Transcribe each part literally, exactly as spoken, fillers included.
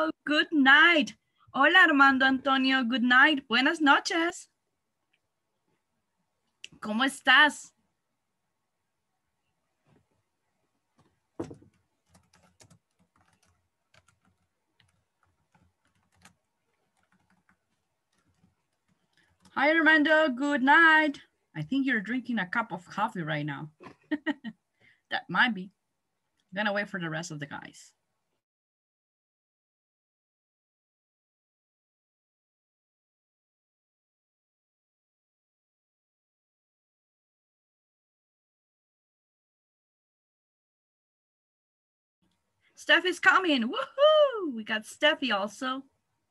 Hello, good night. Hola, Armando Antonio, good night. Buenas noches. ¿Cómo estás? Hi, Armando, good night. I think you're drinking a cup of coffee right now. That might be. I'm gonna wait for the rest of the guys. Steph is coming. Woohoo! We got Steffi also.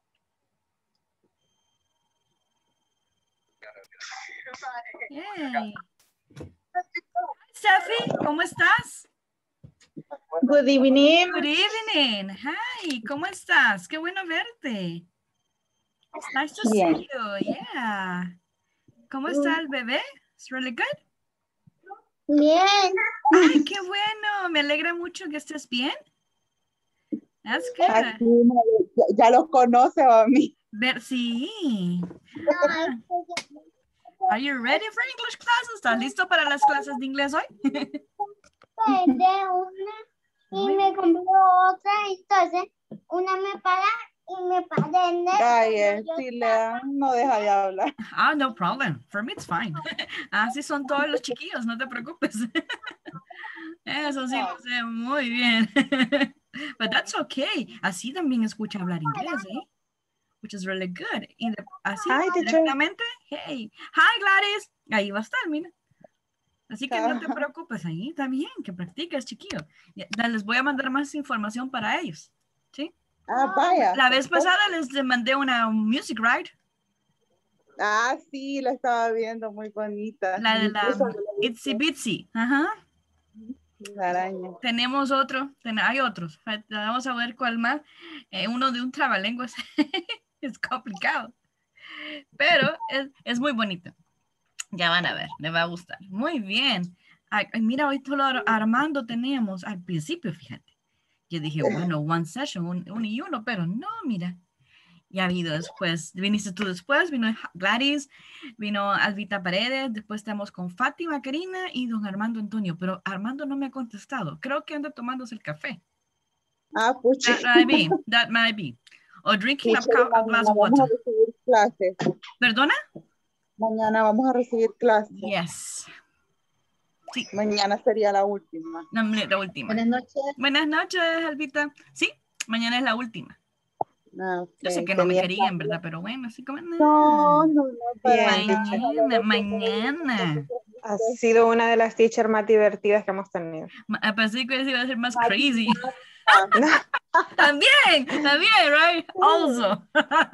Yay. Steffi, ¿cómo estás? Good evening. Good evening. Hi, ¿cómo estás? Qué bueno verte. It's nice to Bien. see you. Yeah. ¿Cómo está el bebé? It's really good. Bien. Ay, qué bueno. Me alegra mucho que estés bien. That's good. Aquí, ya, ya los conoce a mí. Ver, sí. Ah. Are you ready for English classes? ¿Estás listo para las clases de inglés hoy? Perdí una y me compró otra, entonces una me paga y me paga en el- Ay, eh, si le dan, no deja de hablar. Ah, no problem. For me it's fine. Así son todos los chiquillos, no te preocupes. Eso sí lo sé muy bien. But that's okay. Así también escucha hablar inglés, ¿eh? Which is really good. Y de- así Hi, teacher. directamente, hey, hi Gladys. Ahí va a estar, mira. Así que no te preocupes, ahí está bien, que practiques, chiquillo. Ya- ya les voy a mandar más información para ellos, ¿sí? Ah, vaya. La vez pasada les les mandé una music ride, Ah, sí, la estaba viendo, muy bonita. la de la Incluso la Itsy Bitsy. Ajá. la araña. Tenemos otro, ten- hay otros. Fa- Vamos a ver cuál más. Eh, uno de un trabalenguas. Es complicado, pero es, es muy bonito. Ya van a ver, les va a gustar. Muy bien. Ay, ay, mira, hoy solo Ar- Armando tenemos al principio, fíjate. Yo dije, bueno, one session, un, un y uno, pero no, mira. Ya ha habido después, viniste tú después, vino Gladys, vino Alvita Paredes, después estamos con Fátima, Karina y don Armando Antonio, pero Armando no me ha contestado. Creo que anda tomándose el café. Ah, pucha. That might be, that might be. Or drinking a, Teacher, co- a glass mañana of vamos water. a recibir clases. ¿Perdona? Mañana vamos a recibir clases. Yes. Sí, Mañana sería la última. no, hombre, la última. Buenas noches. Buenas noches, Alvita. Sí, mañana es la última. Ah, Yo sé ok, que no me tenía- querían, ¿verdad? Pero bueno, así como... No, no, no. para Bien, nada. Mañana, mañana. Ha sido una de las teachers más divertidas que hemos tenido. Ma- Pensé que iba a ser más crazy. No, También, también, right? Also.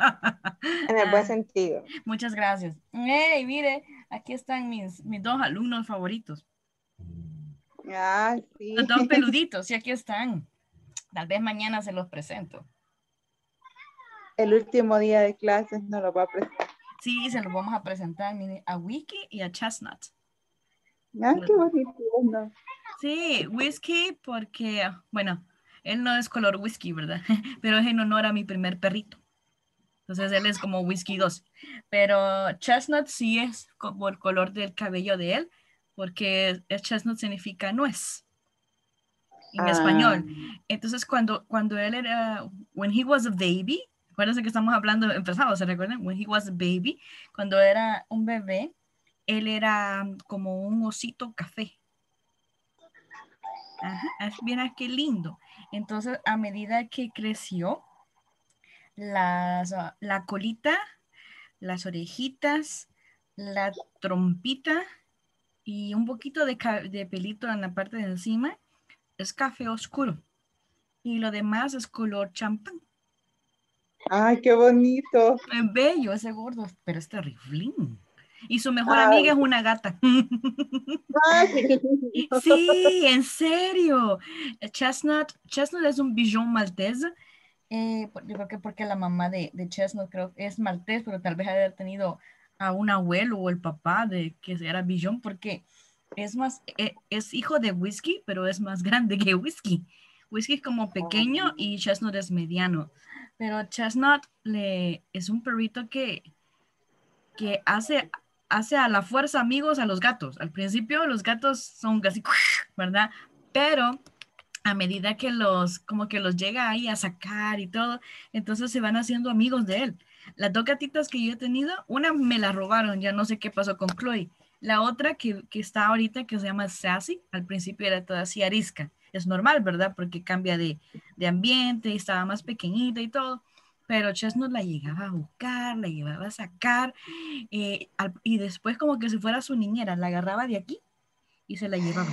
en el buen Ah, sentido. muchas gracias. Hey, mire, aquí están mis, mis dos alumnos favoritos. Ah, sí. Los dos peluditos, y aquí están. Tal vez mañana se los presento. El último día de clases nos lo va a presentar. Sí, se los vamos a presentar, mire, a Wiki y a Chestnut. Ah, qué bonito. ¿No? Sí, whisky porque, bueno, él no es color whisky, ¿verdad? Pero es en honor a mi primer perrito. Entonces él es como whisky dos. Pero chestnut sí es como el color del cabello de él, porque el chestnut significa nuez en Ah. español. Entonces cuando, cuando él era, when he was a baby, acuérdense que estamos hablando en pasado, ¿se recuerdan? When he was a baby, cuando era un bebé, él era como un osito café. Ajá, mira qué lindo. Entonces, a medida que creció, las, uh, la colita, las orejitas, la trompita y un poquito de, de pelito en la parte de encima es café oscuro. Y lo demás es color champán. Ay, qué bonito. Es bello ese gordo, pero es terrible. Y su mejor Ay. amiga es una gata. Ay. Sí, en serio. Chestnut, Chestnut es un Bichon maltés. Eh, yo creo que porque la mamá de, de Chestnut creo que es maltés, pero tal vez haber tenido a un abuelo o el papá de que era Bichon, porque es más, eh, es hijo de Whisky, pero es más grande que Whisky. Whisky es como pequeño y Chestnut es mediano. Pero Chestnut le, es un perrito que, que hace, hace a la fuerza amigos a los gatos. Al principio los gatos son así, ¿verdad? Pero a medida que los, como que los llega ahí a sacar y todo, entonces se van haciendo amigos de él. Las dos gatitas que yo he tenido, una me la robaron, ya no sé qué pasó con Chloe. La otra que, que está ahorita, que se llama Sassy, al principio era toda así arisca. Es normal, ¿verdad? Porque cambia de, de ambiente y estaba más pequeñita y todo. Pero Chestnut la llegaba a buscar, la llevaba a sacar, eh, al, y después como que si fuera su niñera, la agarraba de aquí y se la llevaba.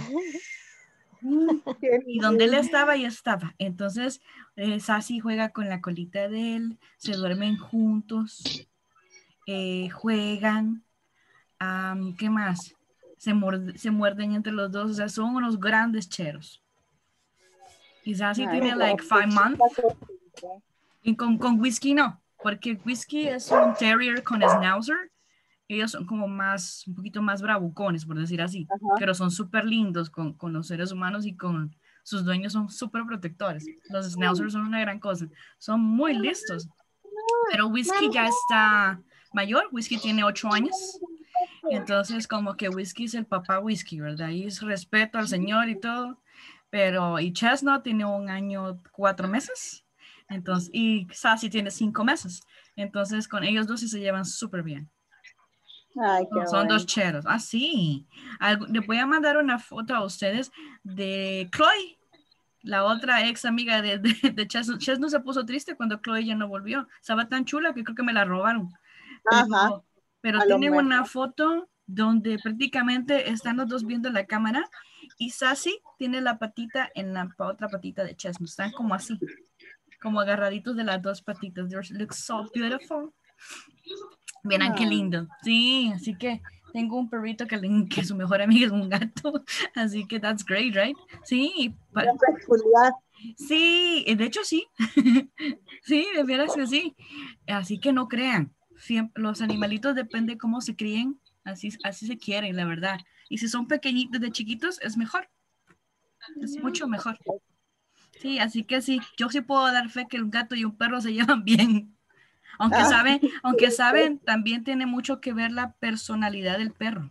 Y donde él estaba, ahí estaba. Entonces, eh, Sassy juega con la colita de él, se duermen juntos, eh, juegan, um, ¿qué más? Se, muerde, se muerden entre los dos, o sea, son unos grandes cheros. Y Sassy Ay, tiene like five months. Y con, con Whiskey no, porque Whiskey es un terrier con schnauzer. Ellos son como más, un poquito más bravucones, por decir así, Ajá. pero son súper lindos con, con los seres humanos y con sus dueños son súper protectores. Los schnauzers son una gran cosa, son muy listos. Pero Whiskey ya está mayor, Whiskey tiene ocho años, entonces como que Whiskey es el papá Whiskey, ¿verdad? Y es respeto al señor y todo, pero y Chestnut tiene un año, cuatro meses, entonces, y Sassy tiene cinco meses, entonces con ellos dos sí se llevan súper bien. Ay, qué Son bueno. dos cheros. Ah, sí. Algo, les voy a mandar una foto a ustedes de Chloe, la otra ex amiga de, de, de Chestnut. Chestnut se puso triste cuando Chloe ya no volvió. Estaba tan chula que creo que me la robaron. Ajá, Pero, pero a lo tienen mejor. una foto donde prácticamente están los dos viendo la cámara y Sassy tiene la patita en la pa- otra patita de Chestnut. Están como así, como agarraditos de las dos patitas. They look so beautiful. Verán qué Ah, lindo. Sí, así que tengo un perrito que, le- que su mejor amigo es un gato. Así que that's great, right? Sí, pa- qué peculiar. sí, de hecho sí. Sí, de veras que sí. Así que no crean. Siempre, los animalitos depende cómo se críen. Así, así se quieren, la verdad. Y si son pequeñitos de chiquitos, es mejor. Es mucho mejor. Sí, así que sí, yo sí puedo dar fe que un gato y un perro se llevan bien. Aunque Ah, saben, aunque saben, también tiene mucho que ver la personalidad del perro.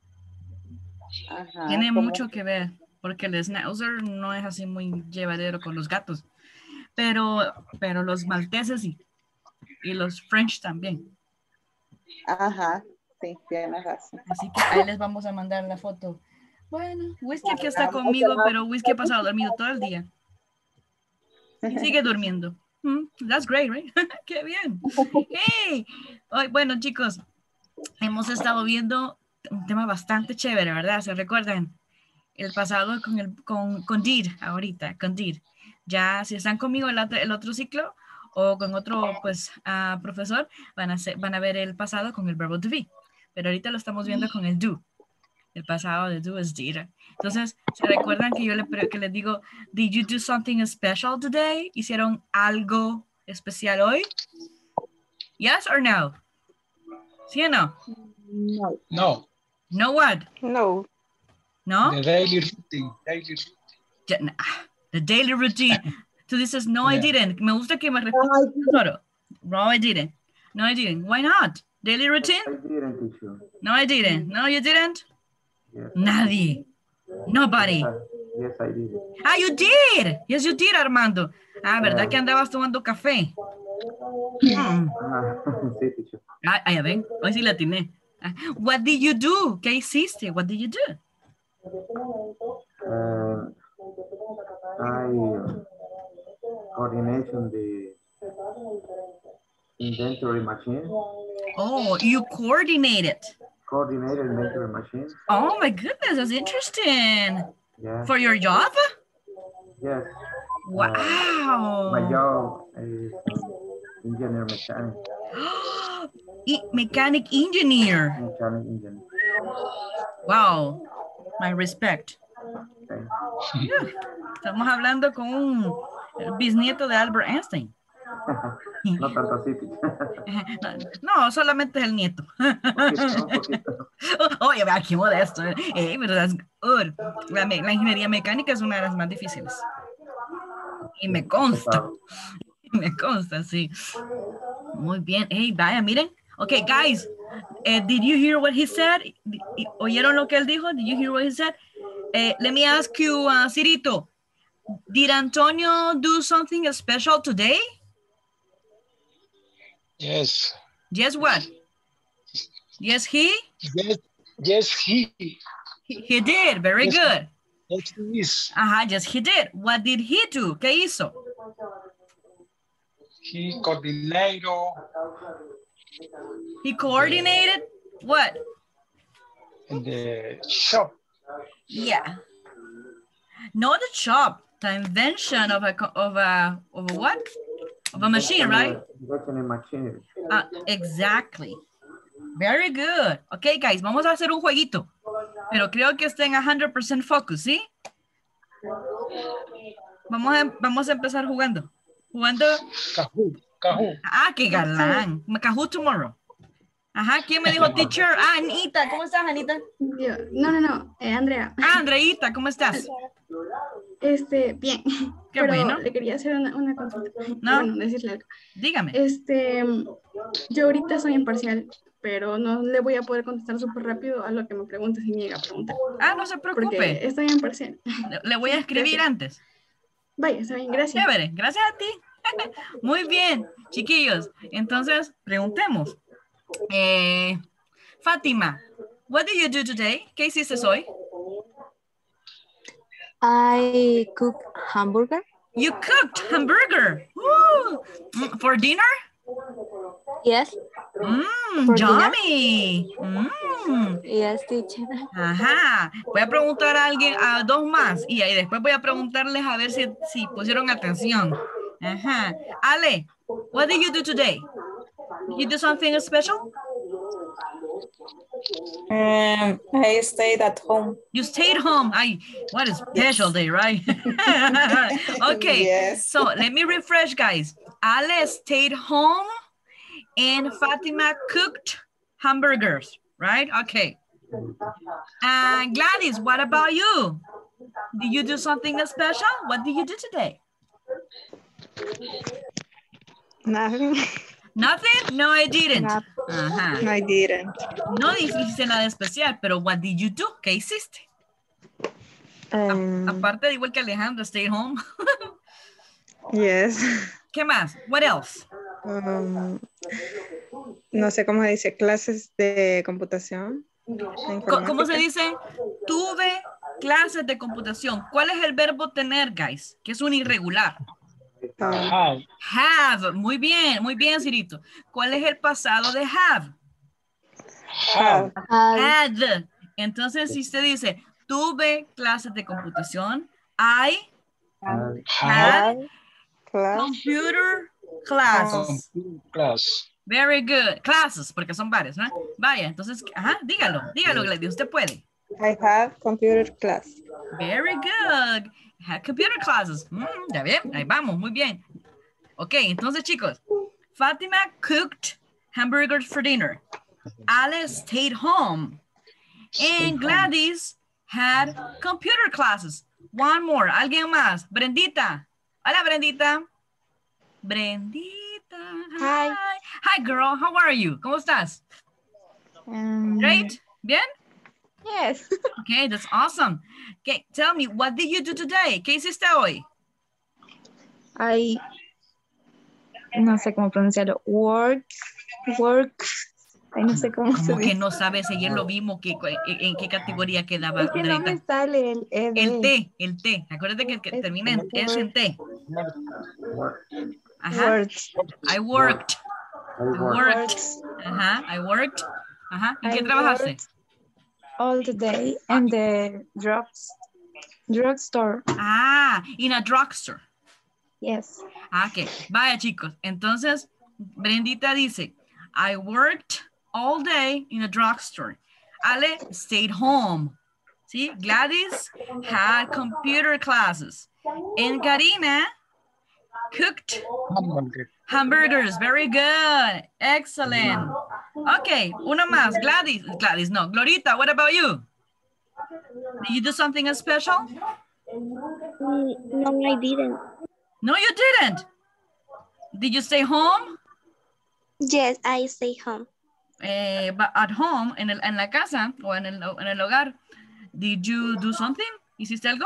ajá, Tiene como mucho que ver, porque el schnauzer no es así muy llevadero con los gatos, pero, pero los malteses sí, y los French también. ajá, sí, tienes razón. Así que ahí les vamos a mandar la foto. Bueno, Whiskey aquí está Vamos, conmigo, vamos. pero Whiskey ha pasado dormido todo el día. Y sigue durmiendo. Mm, that's great, right? Qué bien. Hey, hoy, bueno, chicos, hemos estado viendo un tema bastante chévere, ¿verdad? ¿Se recuerdan? El pasado con, el, con, con D I R, ahorita, con D I R. Ya si están conmigo el otro, el otro ciclo o con otro pues uh, profesor, van a, ser, van a ver el pasado con el verbo to be. Pero ahorita lo estamos viendo con el do. El pasado de do es did. Entonces, ¿se recuerdan que yo le, que les digo, did you do something special today? ¿Hicieron algo especial hoy? Yes or no? ¿Sí o no? No. No, No what? No. ¿No? the daily routine. Daily routine. Ya- nah, The daily routine. Tú dices, no, I Yeah. didn't. Me gusta que me respondas solo. No, I didn't. No, I didn't. Why not? Daily routine? I didn't, teacher. No, I didn't. No, you didn't? Yes, Nadie. Nobody. I, yes, I did. Ah, you did. Yes, you did, Armando. Ah, ¿verdad que andabas tomando café? Hmm. Ah, sí, teacher. Ah, ah, ya ven. Hoy sí la atiné. Ah, what did you do? ¿Qué hiciste? What did you do? Uh, I uh, coordination the inventory machine, Oh, you coordinated. coordinated inventory machine. Oh, my goodness. That's interesting. Yeah. For your job? Yes. Wow. My job is um, engineer mechanic. E- mechanic engineer. Mechanic engineer. Wow. My respect. Okay. Yeah. Estamos hablando con un bisnieto de Albert Einstein. No tanto así, teacher. No, solamente es el nieto. Un poquito, un poquito. Oye, vea qué modesto. Eh, pero that's good. La, me- la ingeniería mecánica es una de las más difíciles. Y me consta. Me consta, sí. Muy bien. Hey, vaya, miren. Okay, guys, uh, did you hear what he said? ¿Oyeron lo que él dijo? Did you hear what he said? Uh, let me ask you, uh, Cirito, did Antonio do something special today? Yes. Yes, what? Yes, he? Yes, yes, he. He, he did. Very Yes. good. Yes, he is. Ajá, yes, he did. What did he do? ¿Qué hizo? He coordinated. He coordinated what? In the shop. Yeah. Not the shop, the invention of a, co- of a, of a what? Of a machine, right? Invention in machine. Uh, exactly. Very good. Okay, guys, vamos a hacer un jueguito. Pero creo que estén one hundred percent focus, ¿sí? Vamos a, vamos a empezar jugando. Jugando. Kahoot. Kahoot. Ah, qué galán. Kahoot tomorrow. Ajá, ¿quién me dijo teacher? Ah, Anita, ¿cómo estás, Anita? Yo, no, no, no, eh, Andrea. Ah, Andreita, ¿cómo estás? Este, bien. Qué Pero bueno. le quería hacer una, una consulta. No. Bueno, decirle algo. Dígame. Este, yo ahorita soy imparcial, pero no le voy a poder contestar súper rápido a lo que me pregunte si me llega a preguntar. Ah, no se preocupe. Porque estoy en parcial. Le, le voy a escribir Gracias. antes. Vaya, está bien, gracias. Chévere, gracias a ti. Muy bien, chiquillos. Entonces, preguntemos. Eh, Fátima, what did you do today? ¿Qué hiciste hoy? I cook hamburger. You cooked hamburger. Woo! Mm, for dinner? Yes. Mmm, For dinner? yummy. Mm. Yes, teacher. Ajá. Voy a preguntar a alguien, a dos más, y ahí después voy a preguntarles a ver si, si pusieron atención. Ajá. Ale, what did you do today? Did you do something special? Um, I stayed at home. You stayed home. I, what a special day, right? Okay, Yes. so let me refresh, guys. Ale stayed home and Fatima cooked hamburgers, right? Okay. And Gladys, what about you? Did you do something special? What did you do today? Nothing. Nothing? No, I didn't. No, Ajá. I didn't. No hiciste nada especial, pero what did you do? ¿Qué hiciste? Um, Aparte de igual que Alejandro, stay home. yes. ¿Qué más? What else? Um, no sé cómo se dice, clases de computación. de Co- ¿Cómo se informática. dice? Tuve clases de computación. ¿Cuál es el verbo tener, guys? Que es un irregular. Ah, Have. Have. Muy bien, muy bien, Cirito. ¿Cuál es el pasado de have? Have. I, Had. Entonces, si usted dice, tuve clases de computación, I Uh, had class. computer classes. Computer class. Very good. Classes, porque son varias, ¿no? Vaya, entonces, ajá, dígalo, dígalo, Gladys, usted puede. I have computer class. Very good. Had computer classes. Mm, ya bien, ahí vamos, muy bien. Ok, entonces, chicos, Fatima cooked hamburgers for dinner. Alice stayed home. And Gladys had computer classes. One more. ¿Alguien más? Brendita. Hola, Brendita. Brendita. Hi. Hi. Hi, girl. How are you? ¿Cómo estás? um, Great. ¿Bien? Yes. Okay, that's awesome. Okay, tell me, what did you do today? ¿Qué hiciste hoy? I, no sé cómo pronunciarlo. Work, work. Ay, no sé cómo se Como que dice. no sabes seguir lo mismo que en, en qué categoría quedaba. Es que no me Brendita? sale el E D. El T, el T. Acuérdate que, que Es termina en S en T. work. Ajá. Words. I worked. I I work. worked. Ajá, I worked. Ajá. ¿En qué I trabajaste? worked all the day in the drugs, drugstore. Ah, in a drugstore. Yes. Ah, ok. Vaya, chicos. Entonces, Brendita dice, I worked all day in a drugstore. Ale stayed home. ¿Sí? Gladys had computer classes. And Karina cooked Hamburger. hamburgers. Very good. Excellent. Okay, uno más. Gladys. Gladys, no. Glorita, what about you? Did you do something special? No, I didn't. No, you didn't. Did you stay home? Yes, I stay home. Eh, but at home, en, el, en la casa o en el, en el hogar, did you do something? ¿Hiciste algo?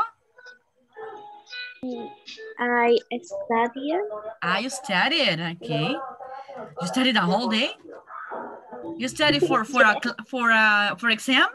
I studied. I studied, okay. You studied the whole day? You studied for for a cl- for a for exam?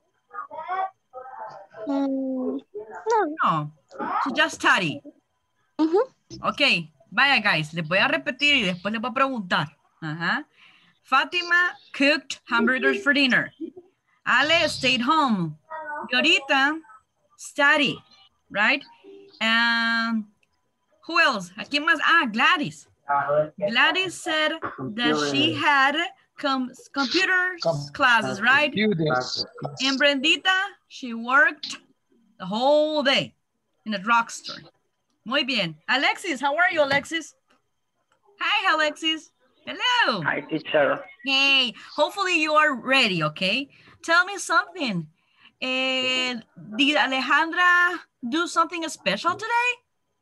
Mm, no. No, so just study. Mhm. Ok, vaya guys, les voy a repetir y después les voy a preguntar. Ajá. Fatima cooked hamburgers for dinner. Ale stayed home. Y ahorita, study, right? And who else? ¿A quién más? Ah, Gladys. Gladys said that she had com computer Com- classes, right? Computers. And Brendita, she worked the whole day in a drugstore. Muy bien. Alexis, how are you, Alexis? Hi, Alexis. Hello. Hi, teacher. Hey, hopefully you are ready, okay? Tell me something. Eh, did Alejandra do something special today?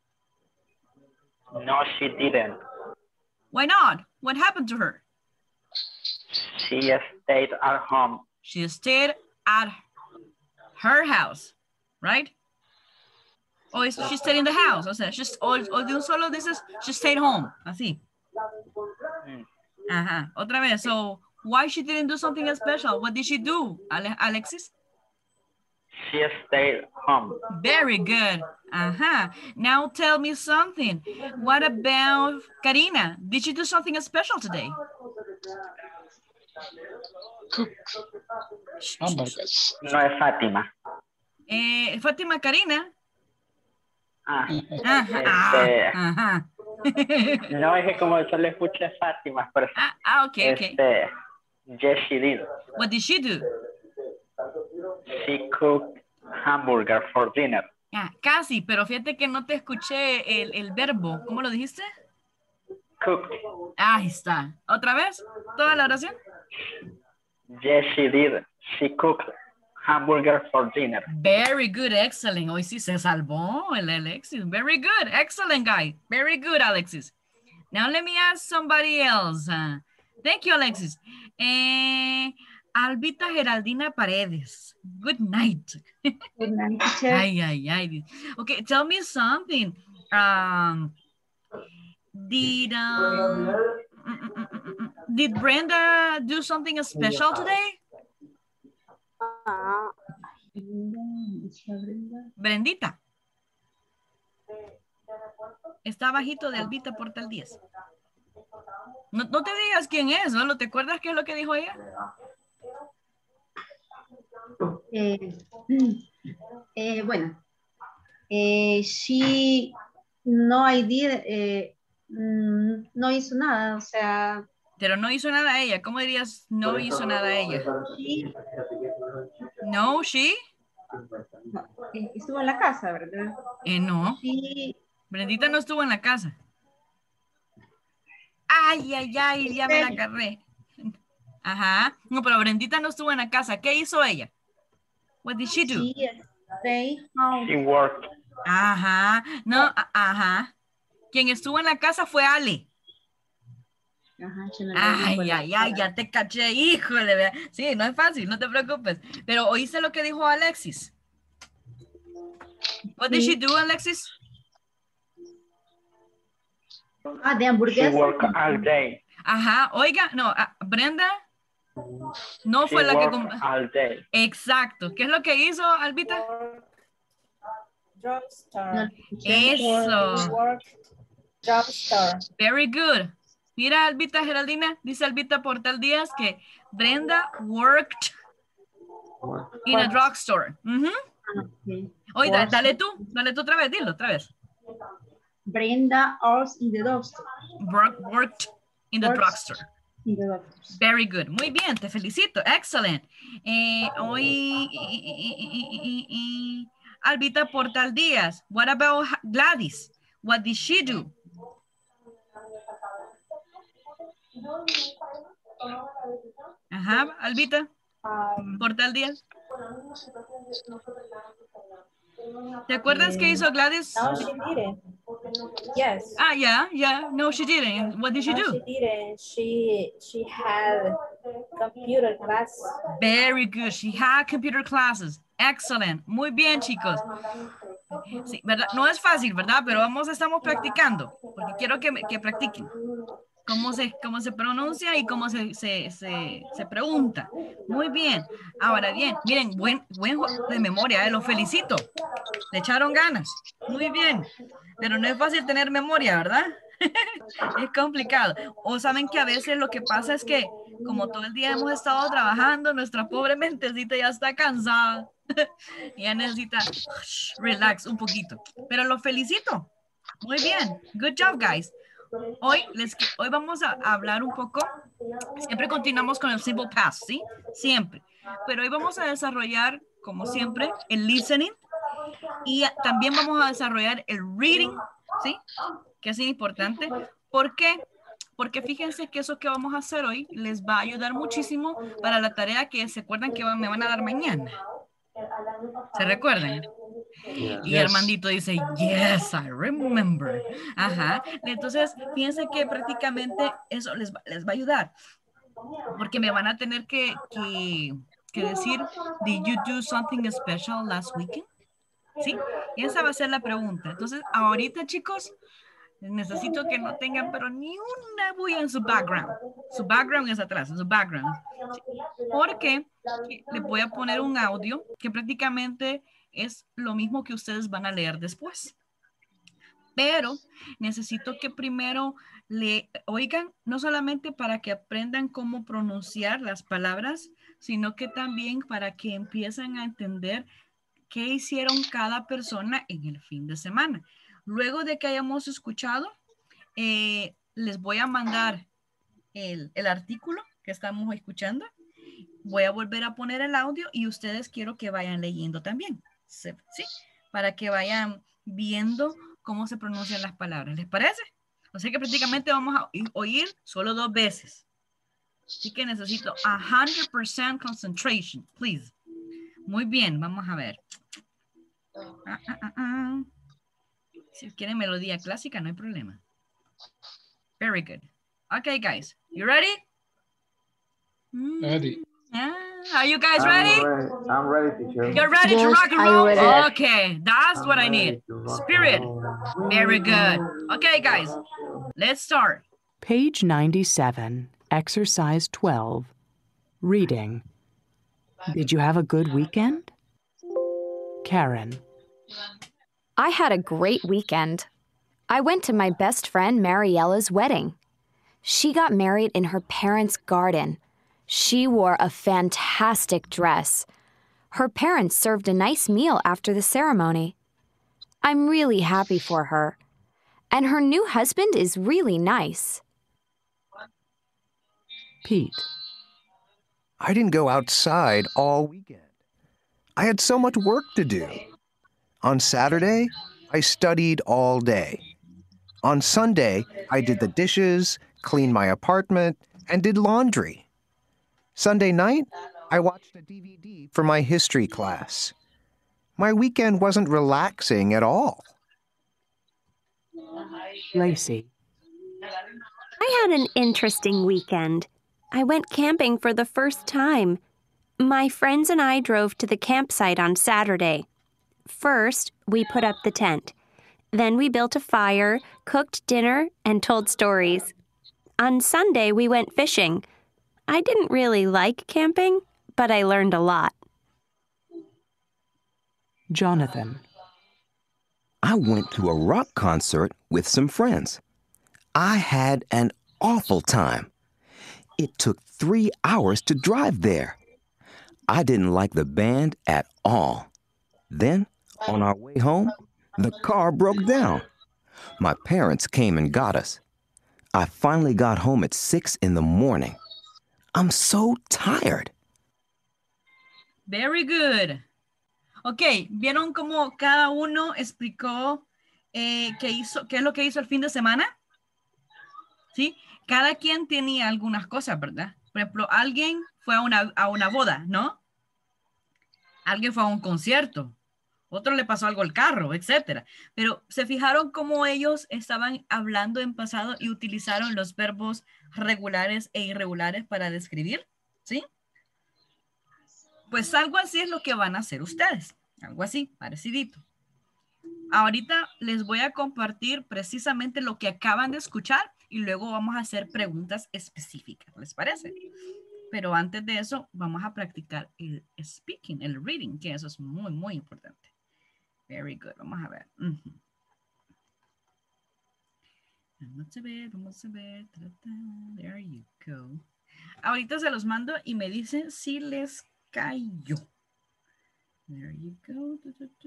No, she didn't. Why not? What happened to her? She stayed at home. She stayed at her house, right? O es, she stayed in the house. O sea, she's, o, o de un solo dices, she stayed home. Así. Mm. Ajá. Otra vez. So, why she didn't do something special? What did she do, Ale Alexis? She stayed home. Very good. Uh-huh. Now tell me something. What about Karina? Did she do something special today? Cook hamburgers. No es Fátima. Eh, Fátima Karina. Ah, Ajá. este, Ajá. no es que como solo escuché Fátima, pero ah, ah, okay, okay. este, yes, she did. What did she do? She cooked hamburger for dinner. Ah, casi, pero fíjate que no te escuché el, el verbo. ¿Cómo lo dijiste? Cooked. Ahí está. ¿Otra vez? ¿Toda la oración? Yes, she did. She cooked hamburger for dinner. Very good, excellent. Hoy sí se salvó el Alexis. Very good, excellent guy. Very good, Alexis. Now let me ask somebody else. Uh, thank you, Alexis. Eh, Albita Geraldina Paredes. Good night. Good night, teacher. Ay, ay, ay. Okay, tell me something. Um, did um, mm, mm, mm, mm, mm, did Brenda do something special today? Ah, Brendita. Está bajito de Albita Portal diez. No, no te digas quién es, ¿no? ¿Te acuerdas qué es lo que dijo ella? Eh, eh, bueno, eh, she no I did, eh, mm, no hizo nada, o sea. Pero no hizo nada ella. ¿Cómo dirías no hizo nada ella? She, No, she. no, eh, estuvo en la casa, ¿verdad? Eh, no. She, Brendita no estuvo en la casa. Ay, ay, ay, ya me la agarré. Ajá. No, pero Brendita no estuvo en la casa. ¿Qué hizo ella? What did she do? she stayed home. She worked. Ajá. No, a- ajá. Quien estuvo en la casa fue Ale. Ajá, she no le Ay, dijo la- ay, ay, ya te caché, híjole. vea. Sí, no es fácil, no te preocupes. Pero ¿oíste lo que dijo Alexis? What did she do, Alexis? Ah, de She hamburguesa. worked all day. Ajá, oiga, no, ah, Brenda no She fue la que... worked com- all day. Exacto. ¿Qué es lo que hizo, Albita? No, Eso. Drugstore. Very good. Mira, Albita Geraldina, dice Albita Portal Díaz que Brenda worked in a drugstore. Ujú. okay. Oye, da- dale tú, dale tú otra vez, dilo otra vez. Brenda works in the drugstore. Work- worked in the Works. drugstore. In the drugstore. Very good. Muy bien, te felicito. Excellent. Eh, hoy, Albita Portal Díaz. What about Gladys? What did she do? Ajá, Albita. Portal Díaz. ¿Te acuerdas qué hizo Gladys? No, she didn't. Yes. Ah, yeah, yeah. No, she didn't. What did she No, do? she didn't. She she had computer class. Very good. She had computer classes. Excellent. Muy bien, chicos. Sí, ¿verdad? No es fácil, ¿verdad? Pero vamos, estamos practicando. Porque quiero que, me- que practiquen. Cómo se, cómo se pronuncia y cómo se, se, se, se pregunta. Muy bien. Ahora bien, miren, buen, buen juego de memoria, ¿eh? Los felicito. Le echaron ganas. Muy bien. Pero no es fácil tener memoria, ¿verdad? Es complicado. O saben que a veces lo que pasa es que como todo el día hemos estado trabajando, nuestra pobre mentecita ya está cansada. Ya necesita relax un poquito. Pero los felicito. Muy bien. Good job, guys. Hoy, les, hoy vamos a hablar un poco, siempre continuamos con el simple past, ¿sí? Siempre. Pero hoy vamos a desarrollar, como siempre, el listening y también vamos a desarrollar el reading, ¿sí? Que es importante. ¿Por qué? Porque fíjense que eso que vamos a hacer hoy les va a ayudar muchísimo para la tarea que se acuerdan que me van a dar mañana. ¿Se recuerdan? Y Yes. Armandito dice, yes, I remember. Ajá. Entonces, fíjense que prácticamente eso les va, les va a ayudar. Porque me van a tener que, que, que decir, did you do something special last weekend? ¿Sí? Esa va a ser la pregunta. Entonces, ahorita, chicos, necesito que no tengan, pero ni una bulla en su background. Su background es atrás, en su background. ¿Sí? Porque les voy a poner un audio que prácticamente es lo mismo que ustedes van a leer después. Pero necesito que primero le oigan, no solamente para que aprendan cómo pronunciar las palabras, sino que también para que empiecen a entender qué hicieron cada persona en el fin de semana. Luego de que hayamos escuchado, eh, les voy a mandar el, el artículo que estamos escuchando. Voy a volver a poner el audio y ustedes quiero que vayan leyendo también. ¿Sí? Para que vayan viendo cómo se pronuncian las palabras. ¿Les parece? O sea que prácticamente vamos a oír solo dos veces. Así que necesito one hundred percent concentration, please. Muy bien, vamos a ver. Ah, ah, ah, ah. Si quieren melodía clásica, no hay problema. Very good. Okay, guys. You ready? Ready. Yeah. Are you guys I'm ready? ready. I'm ready, teacher. You're ready to Yes, rock and I'm roll? ready. Okay, that's I'm what I ready need. to rock and Spirit. roll. Very good. Okay, guys. Let's start. Page ninety-seven, Exercise twelve, Reading. Did you have a good weekend? Karen. I had a great weekend. I went to my best friend Mariella's wedding. She got married in her parents' garden. She wore a fantastic dress. Her parents served a nice meal after the ceremony. I'm really happy for her. And her new husband is really nice. Pete. I didn't go outside all weekend. I had so much work to do. On Saturday, I studied all day. On Sunday, I did the dishes, cleaned my apartment, and did laundry. Sunday night, I watched a D V D for my history class. My weekend wasn't relaxing at all. Lacey. I had an interesting weekend. I went camping for the first time. My friends and I drove to the campsite on Saturday. First, we put up the tent. Then we built a fire, cooked dinner, and told stories. On Sunday, we went fishing. I didn't really like camping, but I learned a lot. Jonathan. I went to a rock concert with some friends. I had an awful time. It took three hours to drive there. I didn't like the band at all. Then, on our way home, the car broke down. My parents came and got us. I finally got home at six in the morning. I'm so tired. Very good. Ok, ¿vieron cómo cada uno explicó eh, qué hizo, qué es lo que hizo el fin de semana? ¿Sí? Cada quien tenía algunas cosas, ¿verdad? Por ejemplo, alguien fue a una, a una boda, ¿no? Alguien fue a un concierto. Otro le pasó algo al carro, etcétera. Pero se fijaron cómo ellos estaban hablando en pasado y utilizaron los verbos regulares e irregulares para describir, ¿sí? Pues algo así es lo que van a hacer ustedes. Algo así, parecidito. Ahorita les voy a compartir precisamente lo que acaban de escuchar y luego vamos a hacer preguntas específicas, ¿les parece? Pero antes de eso, vamos a practicar el speaking, el reading, que eso es muy, muy importante. Very good. Vamos a ver. Uh-huh. Vamos a ver, vamos a ver. There you go. Ahorita se los mando y me dicen si les cayó. There you go.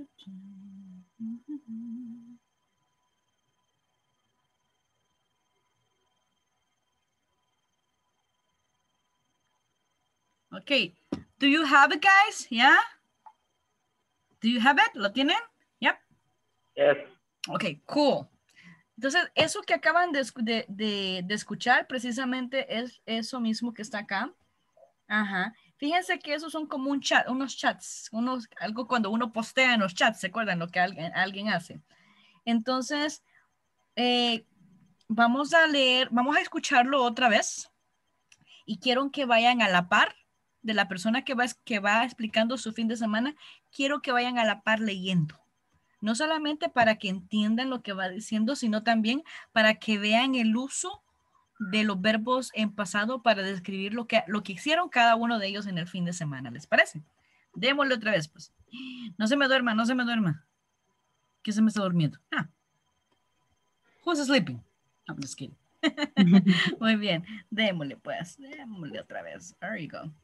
Okay. Do you have it, guys? Yeah? Do you have it? ¿Lo tienen? Yep. Yes. Okay, cool. Entonces, eso que acaban de, de, de, de escuchar precisamente es eso mismo que está acá. Ajá. Fíjense que esos son como un chat, unos chats, unos, algo cuando uno postea en los chats, ¿se acuerdan lo que alguien, alguien hace? Entonces, eh, vamos a leer, vamos a escucharlo otra vez y quiero que vayan a la par de la persona que va, que va explicando su fin de semana, quiero que vayan a la par leyendo. No solamente para que entiendan lo que va diciendo, sino también para que vean el uso de los verbos en pasado para describir lo que, lo que hicieron cada uno de ellos en el fin de semana. ¿Les parece? Démosle otra vez, pues. No se me duerma, no se me duerma. ¿Quién se me está durmiendo? Ah. Who's sleeping? I'm just kidding. Muy bien. Démosle, pues. Démosle otra vez. There you go.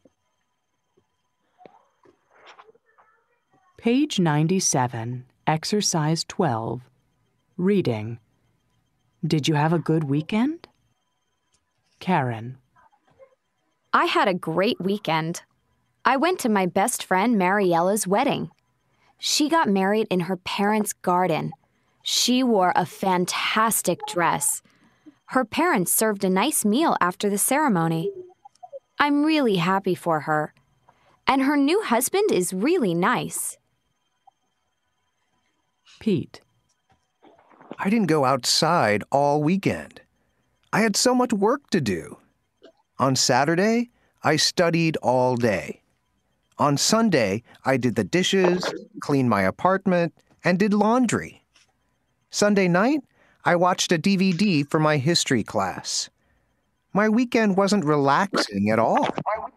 Page ninety-seven, Exercise twelve, Reading. Did you have a good weekend? Karen. I had a great weekend. I went to my best friend Mariella's wedding. She got married in her parents' garden. She wore a fantastic dress. Her parents served a nice meal after the ceremony. I'm really happy for her. And her new husband is really nice. Pete. I didn't go outside all weekend. I had so much work to do. On Saturday, I studied all day. On Sunday, I did the dishes, cleaned my apartment, and did laundry. Sunday night, I watched a D V D for my history class. My weekend wasn't relaxing at all.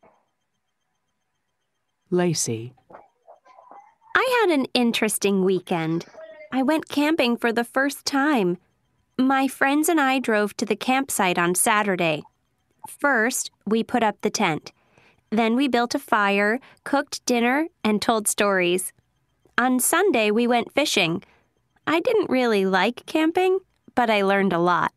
Lacey. I had an interesting weekend. I went camping for the first time. My friends and I drove to the campsite on Saturday. First, we put up the tent. Then we built a fire, cooked dinner, and told stories. On Sunday, we went fishing. I didn't really like camping, but I learned a lot.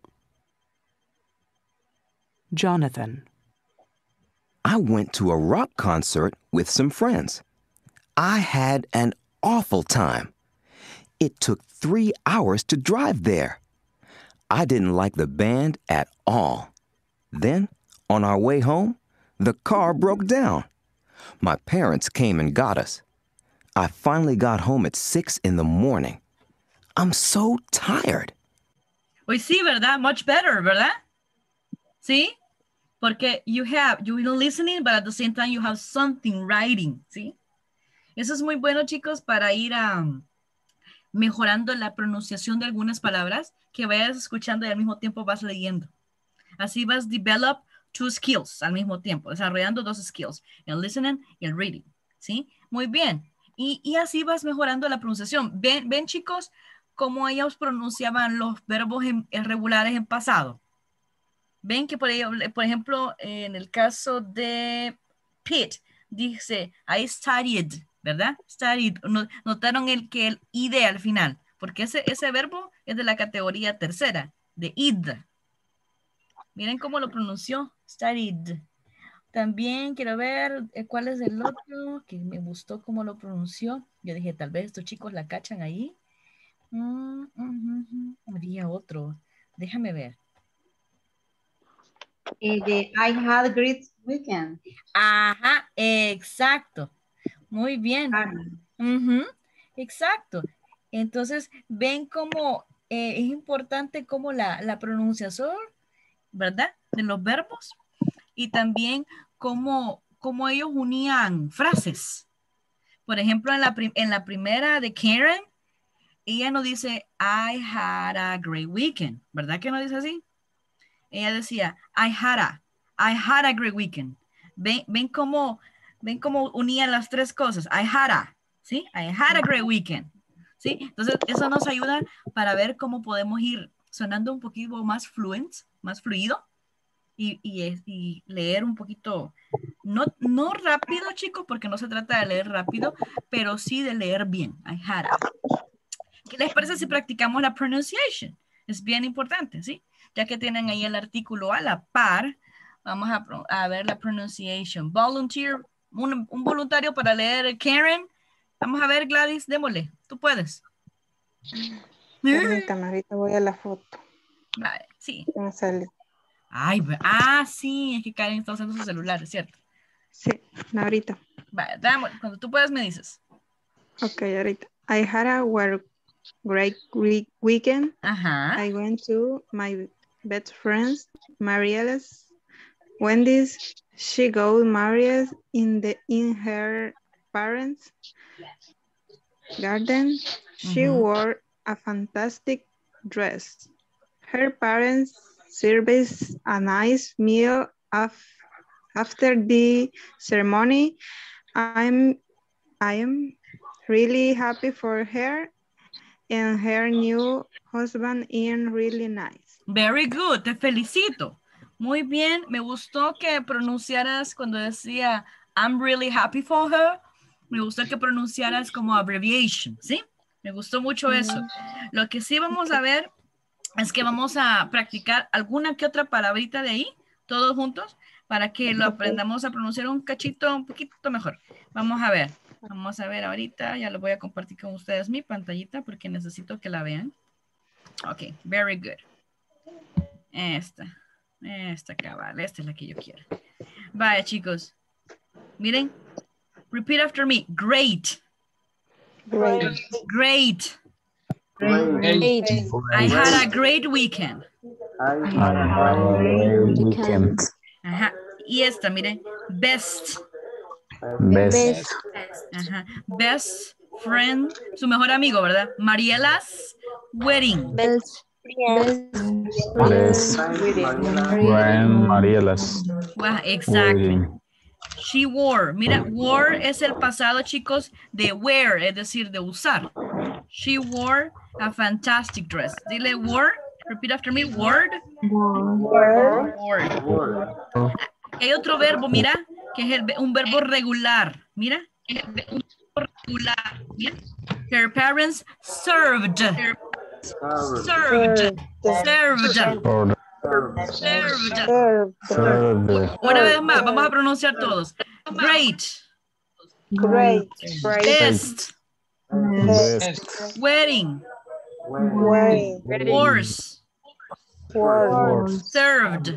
Jonathan. I went to a rock concert with some friends. I had an awful time. It took three hours to drive there. I didn't like the band at all. Then, on our way home, the car broke down. My parents came and got us. I finally got home at six in the morning. I'm so tired. Pues sí, ¿verdad? Much better, ¿verdad? ¿Sí? Porque you have, you're listening, but at the same time you have something writing, ¿sí? Eso es muy bueno, chicos, para ir a... Um, mejorando la pronunciación de algunas palabras, que vayas escuchando y al mismo tiempo vas leyendo. Así vas develop two skills al mismo tiempo, desarrollando dos skills, el listening y el reading, ¿sí? Muy bien. Y, y así vas mejorando la pronunciación. Ven, ven chicos, cómo ellos pronunciaban los verbos en, irregulares en pasado. Ven que, por, por ejemplo, en el caso de Pete, dice, I studied, ¿verdad? Studied. Notaron el que el id al final, porque ese, ese verbo es de la categoría tercera, de id. Miren cómo lo pronunció, studied. También quiero ver eh, cuál es el otro, que me gustó cómo lo pronunció. Yo dije, tal vez estos chicos la cachan ahí. Mm, mm, mm, mm. Había otro, déjame ver. Eh, de I had a great weekend. Ajá, exacto. Muy bien. Uh-huh. Exacto. Entonces, ven cómo eh, es importante como la, la pronunciación, ¿verdad? De los verbos y también cómo, cómo ellos unían frases. Por ejemplo, en la, prim- en la primera de Karen, ella no dice, I had a great weekend, ¿verdad que no dice así? Ella decía, I had a, I had a great weekend. Ven, ven cómo, ven cómo unían las tres cosas. I had a, ¿sí? I had a great weekend, ¿sí? Entonces, eso nos ayuda para ver cómo podemos ir sonando un poquito más fluent, más fluido y, y, es- y leer un poquito, no, no rápido, chicos, porque no se trata de leer rápido, pero sí de leer bien. I had a. ¿Qué les parece si practicamos la pronunciation? Es bien importante, ¿sí? Ya que tienen ahí el artículo a la par, vamos a, pro- a ver la pronunciation. Volunteer, un, un voluntario para leer Karen. Vamos a ver, Gladys, démosle. Tú puedes. Permítame, ahorita voy a la foto. Vale, sí. Ya me sale. Ay, ve- ah, sí, es que Karen está usando su celular, es cierto. Sí, ahorita. Vale, damos- cuando tú puedas me dices. Ok, ahorita. I had a work, great week, weekend. Ajá. I went to my best friend's, Mariella's, Wendy's. She got married in the in her parents' garden. She Mhm. wore a fantastic dress. Her parents served a nice meal af after the ceremony. I'm I am really happy for her and her new husband is really nice. Very good, te felicito. Muy bien, me gustó que pronunciaras cuando decía I'm really happy for her. Me gustó que pronunciaras como abbreviation, ¿sí? Me gustó mucho eso. Lo que sí vamos a ver es que vamos a practicar alguna que otra palabrita de ahí, todos juntos, para que lo aprendamos a pronunciar un cachito, un poquito mejor. Vamos a ver, vamos a ver ahorita, ya lo voy a compartir con ustedes mi pantallita porque necesito que la vean. Ok, very good. Esta, esta cabal, esta es la que yo quiero. Vaya, chicos. Miren, repeat after me. Great. Great. Great. Great. I had a great weekend. Weekend. Ajá. Y esta, miren. Best. Best. Ajá. Best friend. Su mejor amigo, ¿verdad? Mariela's wedding. Best. When Marielas. Wow, exactly. Wedding. She wore. Mira, wore es el pasado, chicos, de wear, es decir, de usar. She wore a fantastic dress. Dile wore. Repeat after me. Word. Word. Hay otro verbo, mira, que es el, un verbo regular. Mira. Es un verbo regular. Mira. Her parents served. Served. Served. Served. Served. Una vez más, vamos a pronunciar todos. Great. Great. Best. Best. Wedding. Wedding. Horse. Word. Served.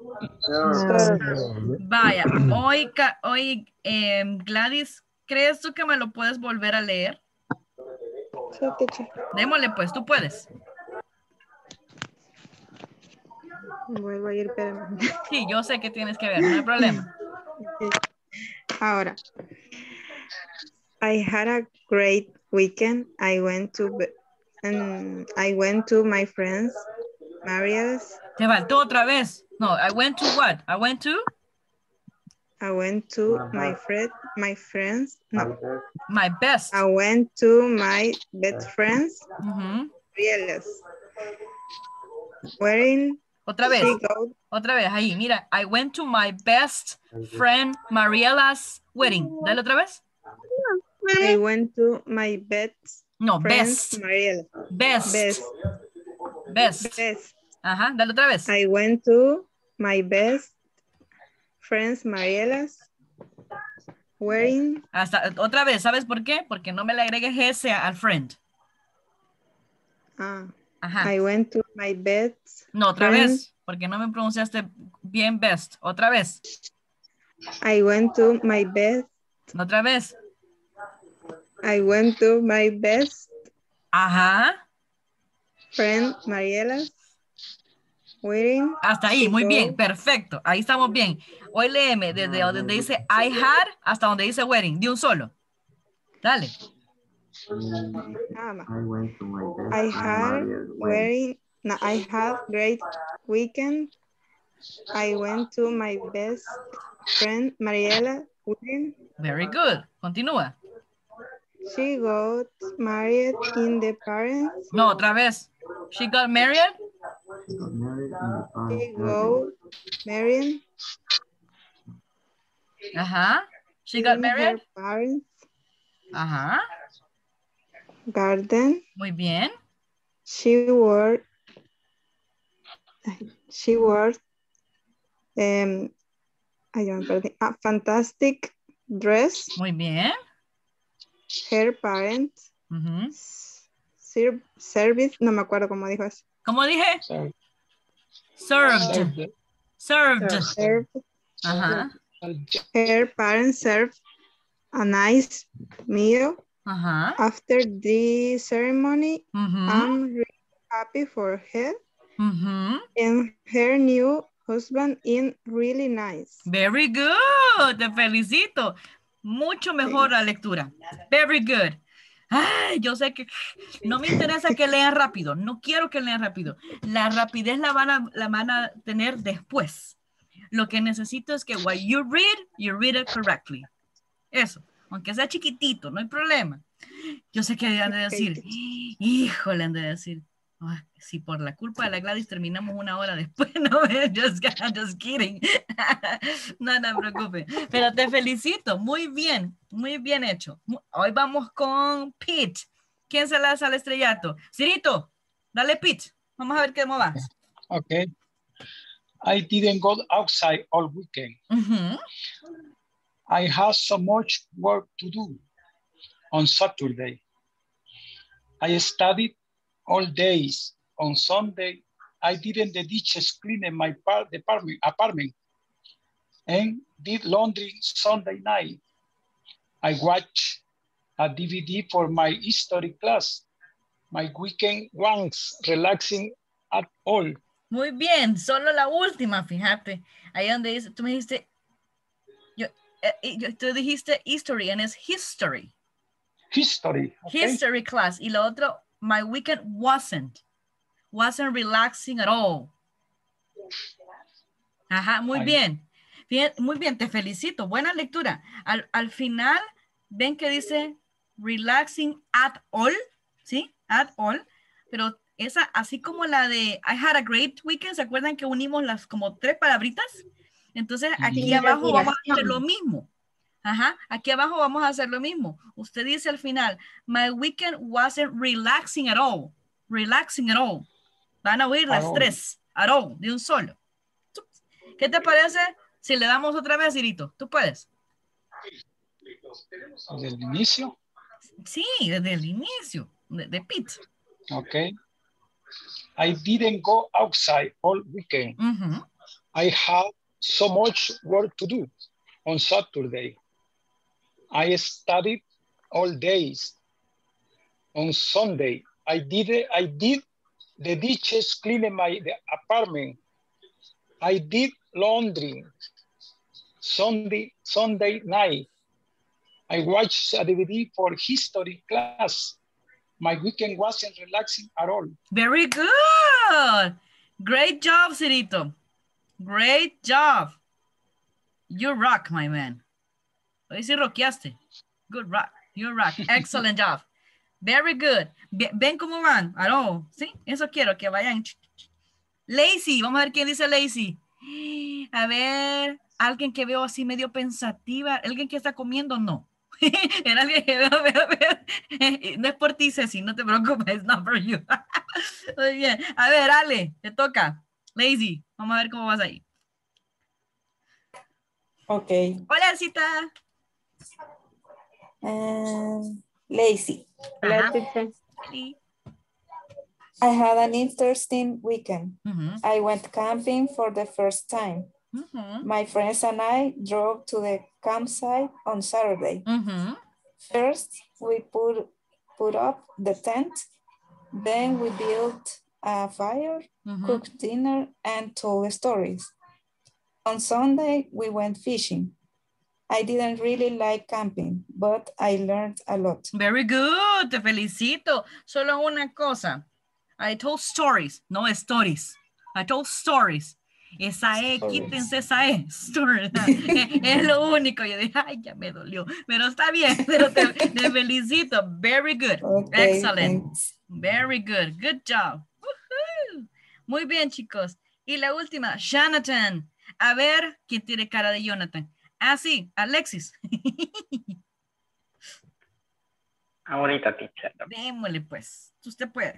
Vaya, hoy, ca- hoy eh, Gladys, ¿crees tú que me lo puedes volver a leer? Sí, teacher. Démosle pues, tú puedes. Vuelvo a ir, espérame. Sí, yo sé que tienes que ver, no hay problema. Ahora. I had a great weekend. I went to be- and I went to my friends Maria's. Te faltó otra vez. No, I went to what? I went to I went to my friend my friends. No. my best. I went to my best friends Ujú. Maria's. Wearing Otra vez. she go- Otra vez, ahí, mira. I went to my best friend Mariela's wedding. Dale otra vez. I went to my best No, friends best. Mariela. Best. Best. Best. Best. Ajá, dale otra vez. I went to my best friends Marielas wearing. Hasta otra vez, ¿sabes por qué? Porque no me le agregues ese al friend. Ah, Ajá. I went to my best. No, otra friend. vez, porque no me pronunciaste bien best. Otra vez. I went to my best. Otra vez. I went to my best Ajá. friend Mariela's wedding. Hasta ahí, She muy go- bien, perfecto. Ahí estamos bien. Hoy léeme desde donde dice I had hasta donde dice wedding, de un solo. Dale. Ah, ma. I had wedding. No, I had great weekend. I went to my best friend Mariela wedding. Very good. Continúa. She got married in the parents. No, otra vez. She got married. She got married Ajá. She got in married. her parents' Ajá. garden. Muy bien. She wore she wore um ay, ya me perdí. A fantastic dress. Muy bien. Her parents Ujú. ser- service, no me acuerdo cómo dijo eso. ¿Cómo dije? Served. Served. Served. Ajá. Her parents served a nice meal. Ajá. After the ceremony, Ujú. I'm really happy for her Ujú. and her new husband is really nice. Very good. Te felicito. Mucho mejor la lectura. Very good. Ay, yo sé que no me interesa que lean rápido. No quiero que lean rápido. La rapidez la van a, la van a tener después. Lo que necesito es que what you read, you read it correctly. Eso. Aunque sea chiquitito, no hay problema. Yo sé que han de decir, híjole, han de decir, "Ay, si por la culpa de la Gladys terminamos una hora después, no, just, just kidding." No, no me preocupe. Pero te felicito, muy bien, muy bien hecho. Hoy vamos con Pete. ¿Quién se lanza al estrellato? Cirito, dale Pete. Vamos a ver cómo vas. Okay. I didn't go outside all weekend. Ujú. I have so much work to do on Saturday. I studied all days. On Sunday, I didn't the dishes clean in my par department, apartment and did laundry Sunday night. I watched a D V D for my history class. My weekend was relaxing at all. Muy bien, solo la última, fíjate. Ahí donde dice, tú me dijiste, yo, eh, yo, tú dijiste history, and es history. History. Okay? History class. Y lo otro, my weekend wasn't. Wasn't relaxing at all. Ajá, muy Ay. bien. bien. Muy bien, te felicito. Buena lectura. Al, al final, ven que dice relaxing at all, ¿sí? At all. Pero esa, así como la de I had a great weekend, ¿se acuerdan que unimos las como tres palabritas? Entonces, aquí Sí, abajo vamos a respiración. hacer lo mismo. Ajá, aquí abajo vamos a hacer lo mismo. Usted dice al final, my weekend wasn't relaxing at all. Relaxing at all. Van a oír las At all. tres. At all, de un solo. ¿Qué te parece si le damos otra vez, Irito? ¿Tú puedes? Desde el inicio. Sí, desde el inicio. De, de Pete. Okay. I didn't go outside all weekend. Ujú. I had so much work to do on Saturday. I studied all days. On Sunday, I did I did the dishes cleaning my the apartment. I did laundry. Sunday Sunday night, I watched a D V D for history class. My weekend wasn't relaxing at all. Very good. Great job, Cirito. Great job. You rock, my man. Hoy sí rockeaste. Good rock. You rock. Excellent job. Very good. Ve- ¿Ven cómo van? Aló, ¿sí? Eso quiero, que vayan. Lazy. Vamos a ver quién dice Lazy. A ver, alguien que veo así medio pensativa. ¿Alguien que está comiendo? No. Era alguien que veo, veo, veo. No es por ti, Ceci, no te preocupes. Not for you. Muy bien. A ver, Ale, te toca. Lazy. Vamos a ver cómo vas ahí. Ok. Hola, Cita. Um, lazy. Ajá. I had an interesting weekend. Ujú. I went camping for the first time. Ujú. My friends and I drove to the campsite on Saturday. Ujú. First, we put, put up the tent. Then we built a fire, Mhm. cooked dinner, and told stories. On Sunday, we went fishing. I didn't really like camping, but I learned a lot. Very good, te felicito. Solo una cosa. I told stories, no stories. I told stories. Esa E, Stories. quítense esa E. Stories. es, es lo único. Yo dije, ay, ya me dolió. Pero está bien, pero te, te felicito. Very good. Okay, Excellent. thanks. Very good. Good job. Woohoo. Muy bien, chicos. Y la última, Jonathan. A ver, ¿quién tiene cara de Jonathan? Ah, sí, Alexis. Ahorita, teacher. Démosle, pues. Usted puede.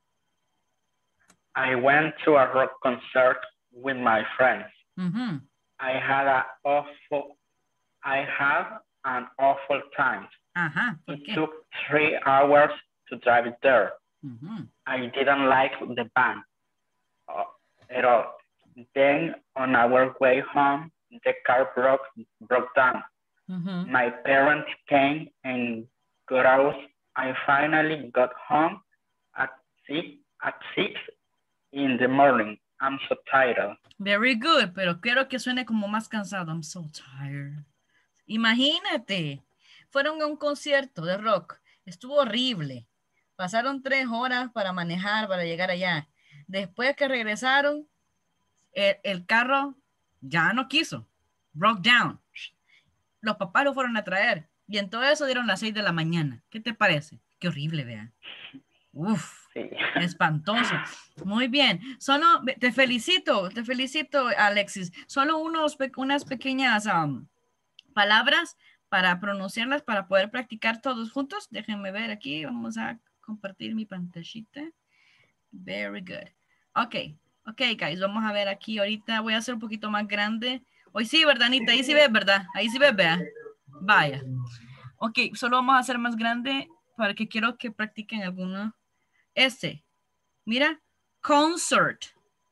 I went to a rock concert with my friends. Ujú. I had a awful, I had an awful time. Ajá, ¿por It qué? took three hours to drive there. Ujú. I didn't like the band uh, at all. Then on our way home, the car broke broke down. Ujú. My parents came and got out. I finally got home at six at six in the morning. I'm so tired. Very good, pero quiero que suene como más cansado. I'm so tired. Imagínate, fueron a un concierto de rock. Estuvo horrible. Pasaron tres horas para manejar, para llegar allá. Después que regresaron, el, el carro ya no quiso. Broke down. Los papás lo fueron a traer. Y en todo eso dieron las seis de la mañana. ¿Qué te parece? Qué horrible, vean. Uf. Sí. Espantoso. Muy bien. Solo te felicito, te felicito, Alexis. Solo unos, pe- unas pequeñas um, palabras para pronunciarlas, para poder practicar todos juntos. Déjenme ver aquí. Vamos a compartir mi pantallita. Very good. Ok, ok, guys. Vamos a ver aquí ahorita. Voy a hacer un poquito más grande. Hoy sí, ¿verdad, Anita? Ahí sí ves, ¿verdad? Ahí sí ves, vea. Vaya. Ok, solo vamos a hacer más grande para que quiero que practiquen alguno. Este. Mira, concert.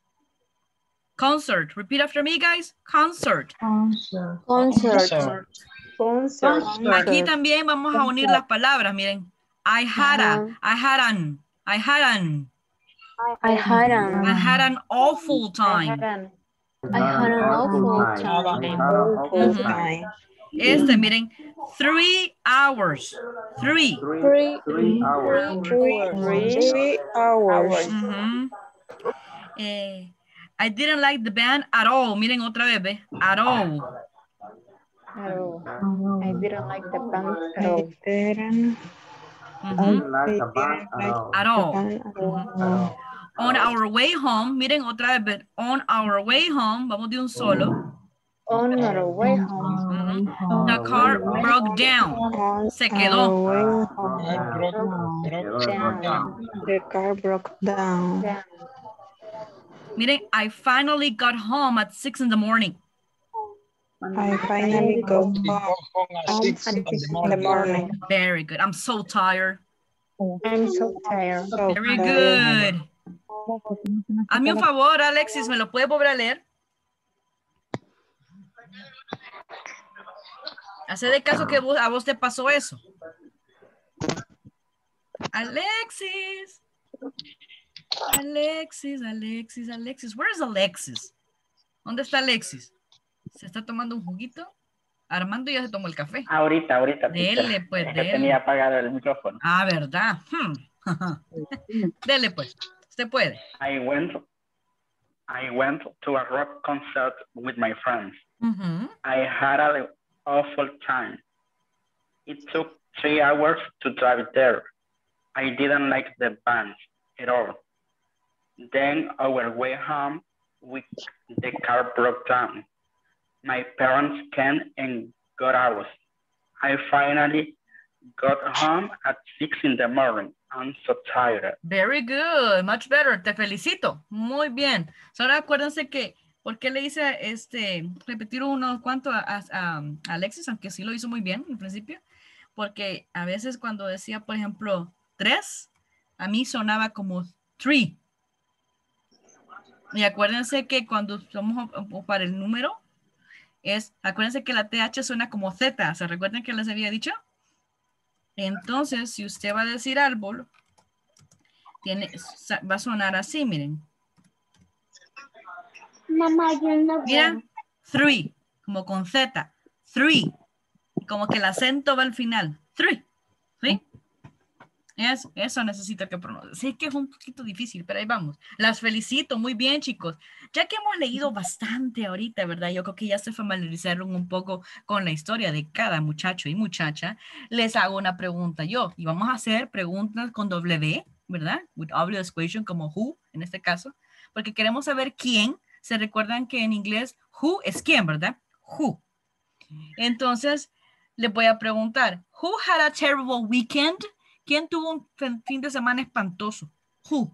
Concert. Repeat after me, guys. Concert. Concert. Concert. Concert. Aquí también vamos a unir las palabras. Miren. I had a, I had an, I had an, I had an, I had an awful time. I had an awful time. Ujú. Este, miren. Three hours. Three. Three, Three hours. Three hours. Ujú. Eh, I didn't like the band at all. Miren otra vez, ¿ve? At all. Oh, I didn't like the band at all. Didn't Ujú. like the band at all. At all. Ujú. On our way home, miren otra vez, ¿ve? On our way home, vamos de un solo. On our way home. Ujú. The car broke down. On Se quedó. our way I home, broke, broke down. the car broke down. Miren, I finally got home at six in the morning. I finally got home Go home at home six at in the six in the morning. morning. Very good. I'm so tired. I'm so tired. So Very tired. good. Hazme un favor, Alexis, ¿me lo puedes volver a leer? Hace de caso que vos- a vos te pasó eso. Alexis. Alexis, Alexis, Alexis. Where is Alexis? ¿Dónde está Alexis? ¿Se está tomando un juguito? Armando ya se tomó el café. Ahorita, ahorita. teacher. Dele, pues, Es que dele. tenía apagado el micrófono. Ah, ¿verdad? Hmm. Dele, pues. Usted puede. I went, I went to a rock concert with my friends. Ujú. I had an awful time. It took three hours to drive there. I didn't like the band at all. Then our way home, we, the car broke down. My parents came and got out. I finally got home at six in the morning. I'm so tired. Very good, much better. Te felicito. Muy bien. Solo acuérdense que, ¿por qué le hice este, repetir unos cuantos a, a- a Alexis? Aunque sí lo hizo muy bien al principio. Porque a veces cuando decía, por ejemplo, tres, a mí sonaba como three. Y acuérdense que cuando somos o- o para el número, es, acuérdense que la T H suena como Z. ¿Se recuerdan que les había dicho? Entonces, si usted va a decir árbol, tiene, va a sonar así, miren. Mamá, yo no Mira, veo. three, como con Z. Three. Como que el acento va al final. Three. ¿Sí? Eso, eso necesito que pronuncie. Sé que es un poquito difícil, pero ahí vamos. Las felicito, muy bien, chicos. Ya que hemos leído bastante ahorita, ¿verdad? Yo creo que ya se familiarizaron un poco con la historia de cada muchacho y muchacha. Les hago una pregunta yo. Y vamos a hacer preguntas con W, ¿verdad? With obvious question, como who, en este caso. Porque queremos saber quién. Se recuerdan que en inglés, who es quién, ¿verdad? Who. Entonces, les voy a preguntar, who had a terrible weekend? ¿Quién tuvo un fin de semana espantoso? Who?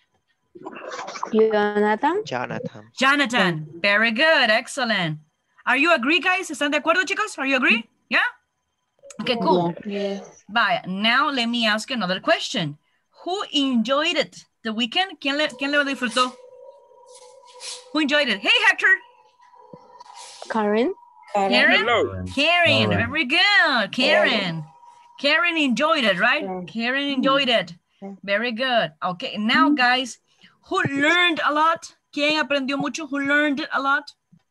Jonathan. Jonathan. Jonathan. Very good. Excellent. Are you agree, guys? ¿Están de acuerdo, chicos? Are you agree? Yeah? Okay, cool. Yes. Vaya. Now, let me ask you another question. Who enjoyed it? The weekend? ¿Quién le, quién le disfrutó? Who enjoyed it? Hey, Hector. Karen. Karen? Hello. Karen. Karen. Very good. Karen. Karen enjoyed it, right? Karen enjoyed it. Very good. Okay, now guys, who learned a lot? ¿Quién aprendió mucho? Who learned it a lot?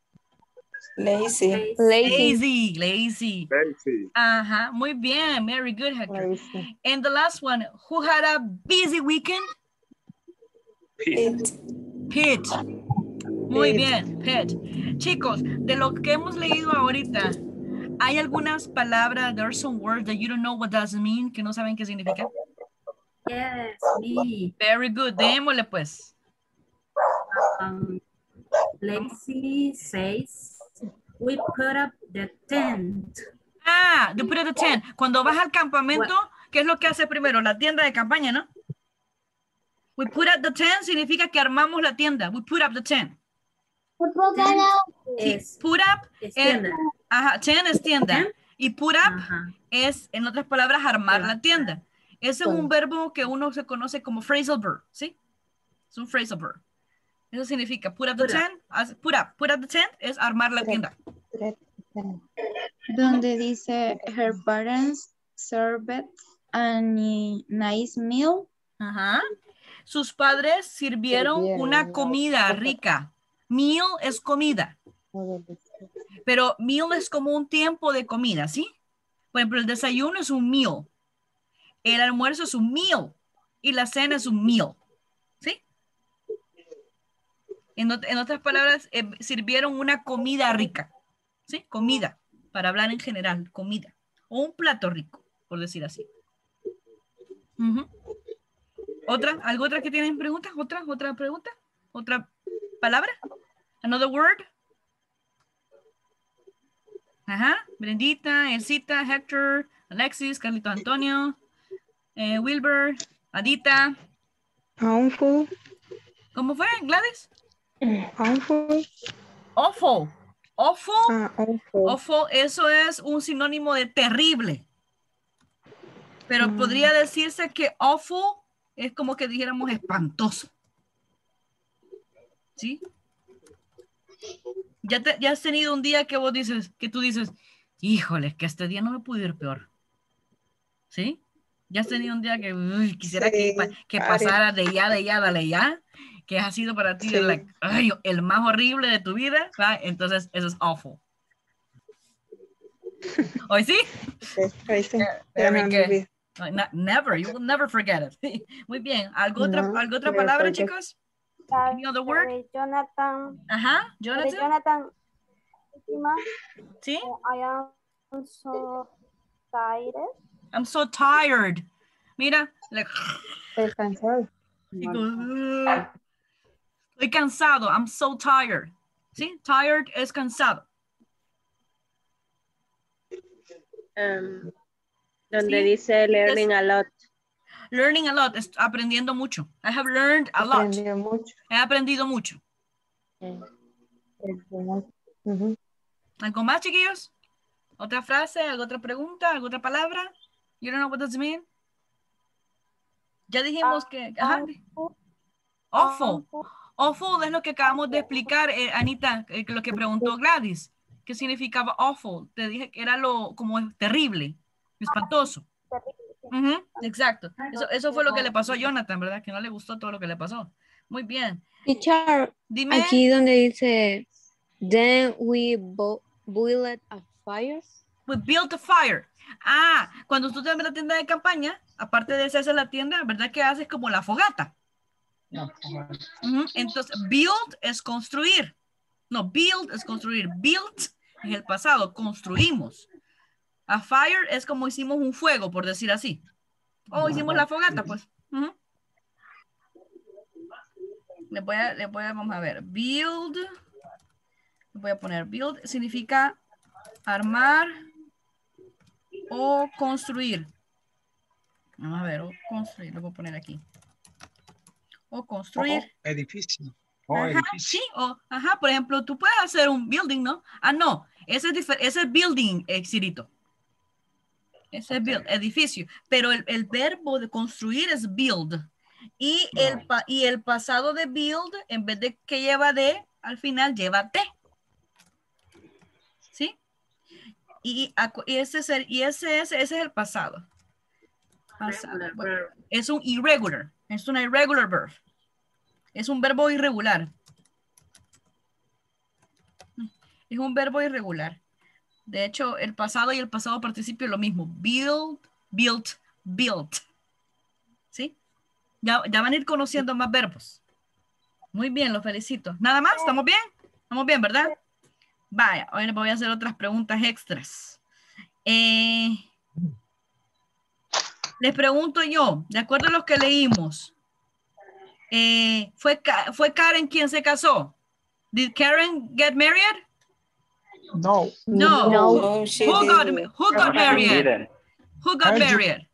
Lazy. Lazy. Lazy. Lazy. Ajá, muy bien. Very good, Hector. Lazy. And the last one, who had a busy weekend? Pete. Pete. Muy bien, Pete. Chicos, de lo que hemos leído ahorita, ¿hay algunas palabras, there are some words that you don't know what does it mean, que no saben qué significa? Yes, me. Very good, démosle pues. Um, Lazy says, we put up the tent. Ah, you put up the tent. Cuando vas al campamento, ¿qué es lo que hace primero? La tienda de campaña, ¿no? We put up the tent significa que armamos la tienda. We put up the tent. Sí, Es, put up es es, tienda. ajá, tent es tienda. Tent. Y put up Ajá. es, en otras palabras, armar Put la up. tienda. Ese es un verbo que uno se conoce como phrasal verb, ¿sí? Es un phrasal verb. Eso significa put up the Put up. tent. as- Put up. Put up the tent es armar la tienda. Donde dice her parents served a ni- nice meal. Ajá. Sus padres sirvieron Sirvieron una una comida sopa. rica. Meal es comida, pero meal es como un tiempo de comida, ¿sí? Por ejemplo, el desayuno es un meal, el almuerzo es un meal y la cena es un meal, ¿sí? En, ot- en otras palabras, eh, sirvieron una comida rica, ¿sí? Comida, para hablar en general, comida. O un plato rico, por decir así. Ujú. ¿Otra? ¿Algo otra que tienen preguntas? ¿Otra? ¿Otra pregunta? ¿Otra palabra? Another word? Ajá. Brendita, Elsita, Hector, Alexis, Carlito Antonio, eh, Wilber, Adita. Awful. ¿Cómo fue, Gladys? Awful. Awful. Awful. Ah, awful. Awful, eso es un sinónimo de terrible. Pero Mm. podría decirse que awful es como que dijéramos espantoso. ¿Sí? Ya, te- ya has tenido un día que vos dices, que tú dices, híjole, que este día no me pudo ir peor. ¿Sí? Ya has tenido un día que uy, quisiera que, Sí, pa- que Karen. pasara de ya, de ya, de ya, que ha sido para ti Sí. like, ay, el más horrible de tu vida, ¿va? Entonces eso es awful. ¿Hoy sí? Ahí sí. Ya Very no me good. olvidé. No, no- never, you will never forget it. Muy bien. ¿Algo otra, No, ¿algo otra never palabra, forget. chicos? Any other word? De Jonathan. Ajá, De Jonathan. Jonathan. Última. ¿Sí? I am so tired. I'm so tired. Mira, like, Estoy cansado. digo, "Ugh". Estoy cansado. I'm so tired. ¿Sí? Tired es cansado. Um, donde Sí. dice learning a lot. Learning a lot, es aprendiendo mucho. I have learned a lot. Aprendió mucho. He aprendido mucho. Ujú. ¿Algo más, chiquillos? ¿Otra frase? ¿Alguna otra pregunta? ¿Alguna otra palabra? You don't know what does it mean? Ya dijimos que... Ajá. Awful. Awful es lo que acabamos de explicar, eh, Anita, eh, lo que preguntó Gladys. ¿Qué significaba awful? Te dije que era lo como terrible, espantoso. Ujú, exacto. Eso, eso fue lo que le pasó a Jonathan, ¿verdad? Que no le gustó todo lo que le pasó. Muy bien. Teacher, Dime. aquí donde dice, then we bo boiled a fire. We built a fire. Ah, cuando tú te ves la tienda de campaña, aparte de hacerse la tienda, ¿verdad que haces como la fogata? Ujú, entonces, build es construir. No, build es construir. Built es el pasado, construimos. A fire es como hicimos un fuego, por decir así. O hicimos la fogata, pues. Ujú. Le voy a, le voy a, vamos a ver. Build. Le voy a poner build. Significa armar o construir. Vamos a ver, o construir. Lo voy a poner aquí. O construir. Oh, edificio. Oh, Ajá, edificio. sí, o, ajá, por ejemplo, tú puedes hacer un building, ¿no? Ah, no, ese es, difer- ese es building, eh, Cirito. Ese es build, edificio. Pero el, el verbo de construir es build. Y el, pa- y el pasado de build, en vez de que lleva de, al final lleva te. ¿Sí? Y, acu- y ese, es el, y ese, es, ese es el pasado. Pasado. Bueno, es un irregular. Es un irregular verb. Es un verbo irregular. Es un verbo irregular. De hecho, el pasado y el pasado participio es lo mismo. Build, built, built. ¿Sí? Ya, ya van a ir conociendo más verbos. Muy bien, los felicito. ¿Nada más? ¿Estamos bien? ¿Estamos bien, verdad? Vaya, ahora voy a hacer otras preguntas extras. Eh, les pregunto yo, de acuerdo a lo que leímos, eh, ¿fue, Ka- ¿fue Karen quien se casó? Did Karen get married? No. No. No, Who, she who got, didn't. who got No, she married? didn't. Who got Heard you- married?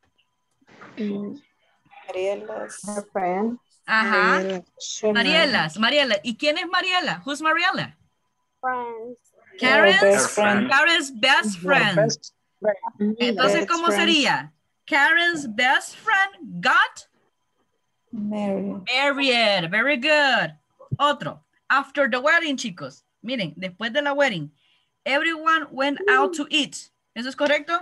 Marielas. Her friend. Ajá. Her Marielas, Mariela. ¿Y quién es Mariela? Who's Mariela? Friends. Karen's best friend. Karen's best friend. Best friend. Entonces, Best ¿cómo friend. sería? Karen's best friend got Mary. married. Very good. Otro. After the wedding, chicos. Miren, después de la wedding, everyone went out to eat. ¿Eso es correcto?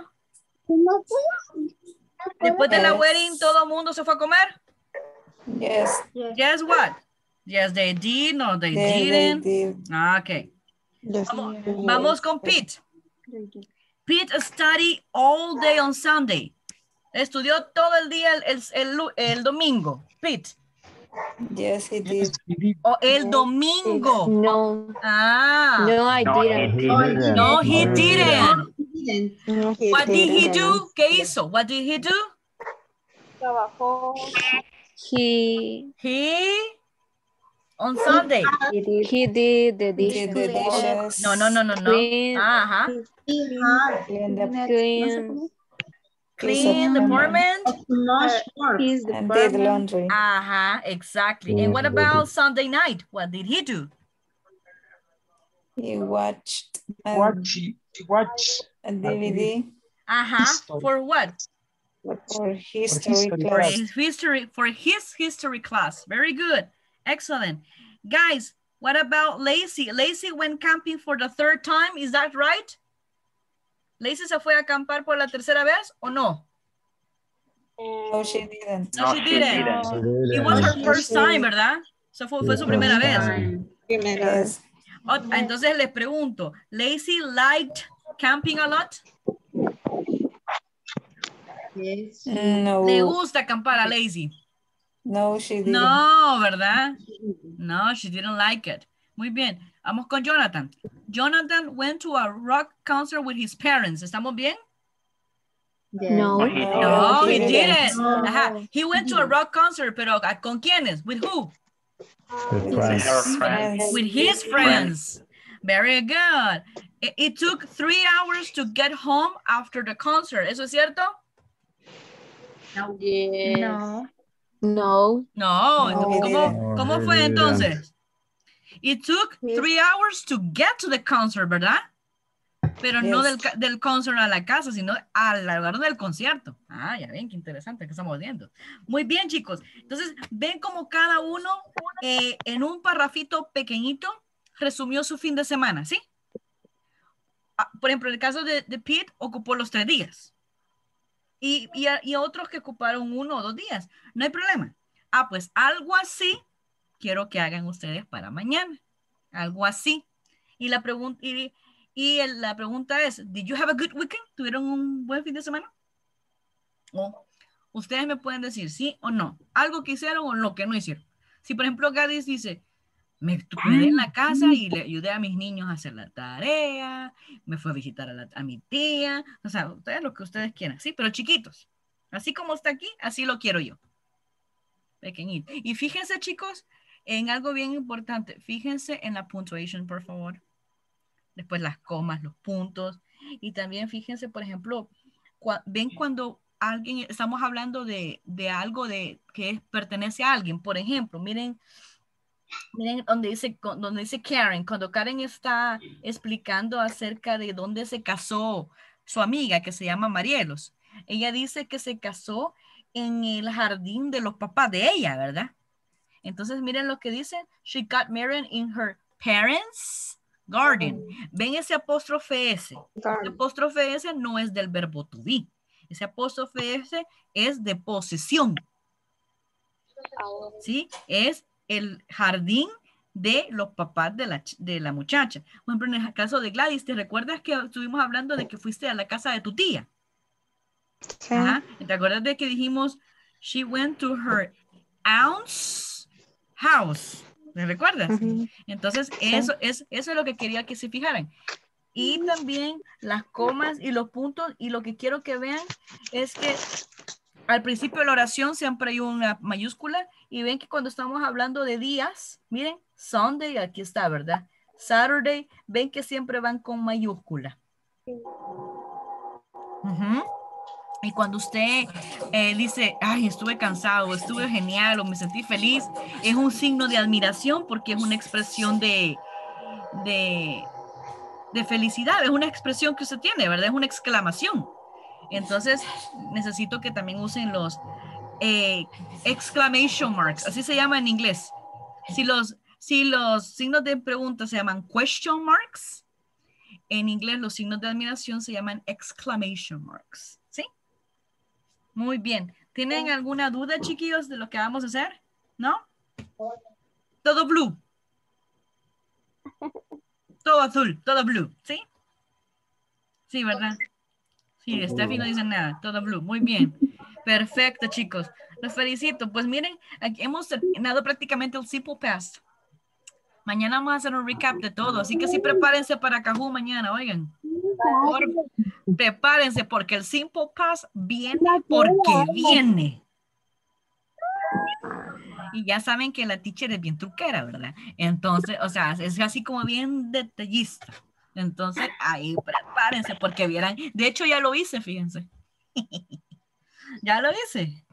Después de la Yes. wedding, todo el mundo se fue a comer. Yes. Guess what? Yes, they did. No, they Yes, they didn't. did. Ah, okay. Vamos, vamos con Pete. Pete studied all day on Sunday. Estudió todo el día el, el, el, el domingo. Pete. Yes, he did. O el domingo. No. Ah. No, I No, didn't. he didn't. No, he No, he didn't. No, he What did he didn't. do? ¿Qué hizo? What did he do? Trabajó. He He on Sunday. he did, he did the Did the dishes. dishes. No, no, no, no, no. Clean. Ajá. Clean the Clean. Clean the apartment. He's the and did barman. laundry. Ajá, exactly. And what about Sunday night? What did he do? He watched um, Watch, watch a D V D Ajá. History. For what? for history history For class. his history, for his history class. Very good. Excellent. Guys, what about Lacey? Lacey went camping for the third time. Is that right? Lacey se fue a acampar por la tercera vez o no? No, she didn't. No, she didn't. She It was her didn't. first time, ¿verdad? So fue, fue su primera vez. Yes. Oh, entonces les pregunto, Lacey liked camping a lot? No. ¿Le gusta acampar a Lacey? No, she didn't. No, ¿verdad? No, she didn't like it. Muy bien. Vamos con Jonathan. Jonathan went to a rock concert with his parents. ¿Estamos bien? No. No, he No, he he didn't. didn't. Ajá. He went to a rock concert, pero ¿con quiénes? With who? With Her friends. friends. With his friends. Very good. It, it took three hours to get home after the concert. ¿Eso es cierto? Yes. No. No. No. No, entonces, he ¿cómo, didn't. cómo No, fue he entonces? It took three hours to get to the concert, ¿verdad? Pero no Yes. del, ca- del concert a la casa, sino al lugar del concierto. Ah, ya ven, qué interesante que estamos viendo. Muy bien, chicos. Entonces, ven como cada uno eh, en un parrafito pequeñito resumió su fin de semana, ¿sí? Ah, por ejemplo, en el caso de, de Pete, ocupó los tres días. Y, y, y otros que ocuparon uno o dos días. No hay problema. Ah, pues algo así quiero que hagan ustedes para mañana. Algo así. Y la, pregun y, y el, la pregunta es, ¿Did you have a good weekend? ¿Tuvieron un buen fin de semana? O ustedes me pueden decir sí o no. Algo que hicieron o lo que no hicieron. Si, por ejemplo, Gadis dice, me quedé en la casa y le ayudé a mis niños a hacer la tarea, me fue a visitar a, la, a mi tía, o sea, ustedes lo que ustedes quieran, sí, pero chiquitos. Así como está aquí, así lo quiero yo. Pequeñito. Y fíjense, chicos, en algo bien importante. Fíjense en la punctuation, por favor. Después las comas, los puntos. Y también fíjense, por ejemplo, cu ven cuando alguien, estamos hablando de, de algo de, que pertenece a alguien. Por ejemplo, miren, miren donde dice, donde dice Karen. Cuando Karen está explicando acerca de dónde se casó su amiga, que se llama Marielos. Ella dice que se casó en el jardín de los papás de ella, ¿verdad? Entonces, miren lo que dice. She got married in her parents' garden. ¿Ven ese apóstrofe S? Ese apóstrofe S no es del verbo to be. Ese apóstrofe S es de posesión. ¿Sí? Es el jardín de los papás de la, de la muchacha. Por ejemplo, en el caso de Gladys, ¿te recuerdas que estuvimos hablando de que fuiste a la casa de tu tía? Sí. Ajá. ¿Te acuerdas de que dijimos, she went to her aunt's house? ¿Me recuerdas? Uh-huh. Entonces, sí. eso, es, eso es lo que quería que se fijaran. Y también las comas y los puntos, y lo que quiero que vean es que al principio de la oración siempre hay una mayúscula, y ven que cuando estamos hablando de días, miren, Sunday, aquí está, ¿verdad? Saturday, ven que siempre van con mayúscula. Uh-huh. Y cuando usted eh, dice, ay, estuve cansado, estuve genial, o me sentí feliz, es un signo de admiración porque es una expresión de, de, de felicidad, es una expresión que usted tiene, ¿verdad? Es una exclamación. Entonces, necesito que también usen los eh, exclamation marks, así se llama en inglés. Si los, si los signos de pregunta se llaman question marks, en inglés los signos de admiración se llaman exclamation marks, ¿sí? Muy bien. ¿Tienen alguna duda, chiquillos, de lo que vamos a hacer? ¿No? Todo blue. Todo azul, todo blue, ¿sí? Sí, ¿verdad? Sí, Steffi no dice nada, todo blue. Muy bien. Perfecto, chicos. Los felicito. Pues miren, aquí hemos terminado prácticamente el simple past. Mañana vamos a hacer un recap de todo, así que sí prepárense para Kahoot mañana, oigan. Por, prepárense porque el simple past viene porque viene. Y ya saben que la teacher es bien truquera, ¿verdad? Entonces, o sea, es así como bien detallista. Entonces, ahí prepárense porque vieran. De hecho, ya lo hice, fíjense. Ya lo hice.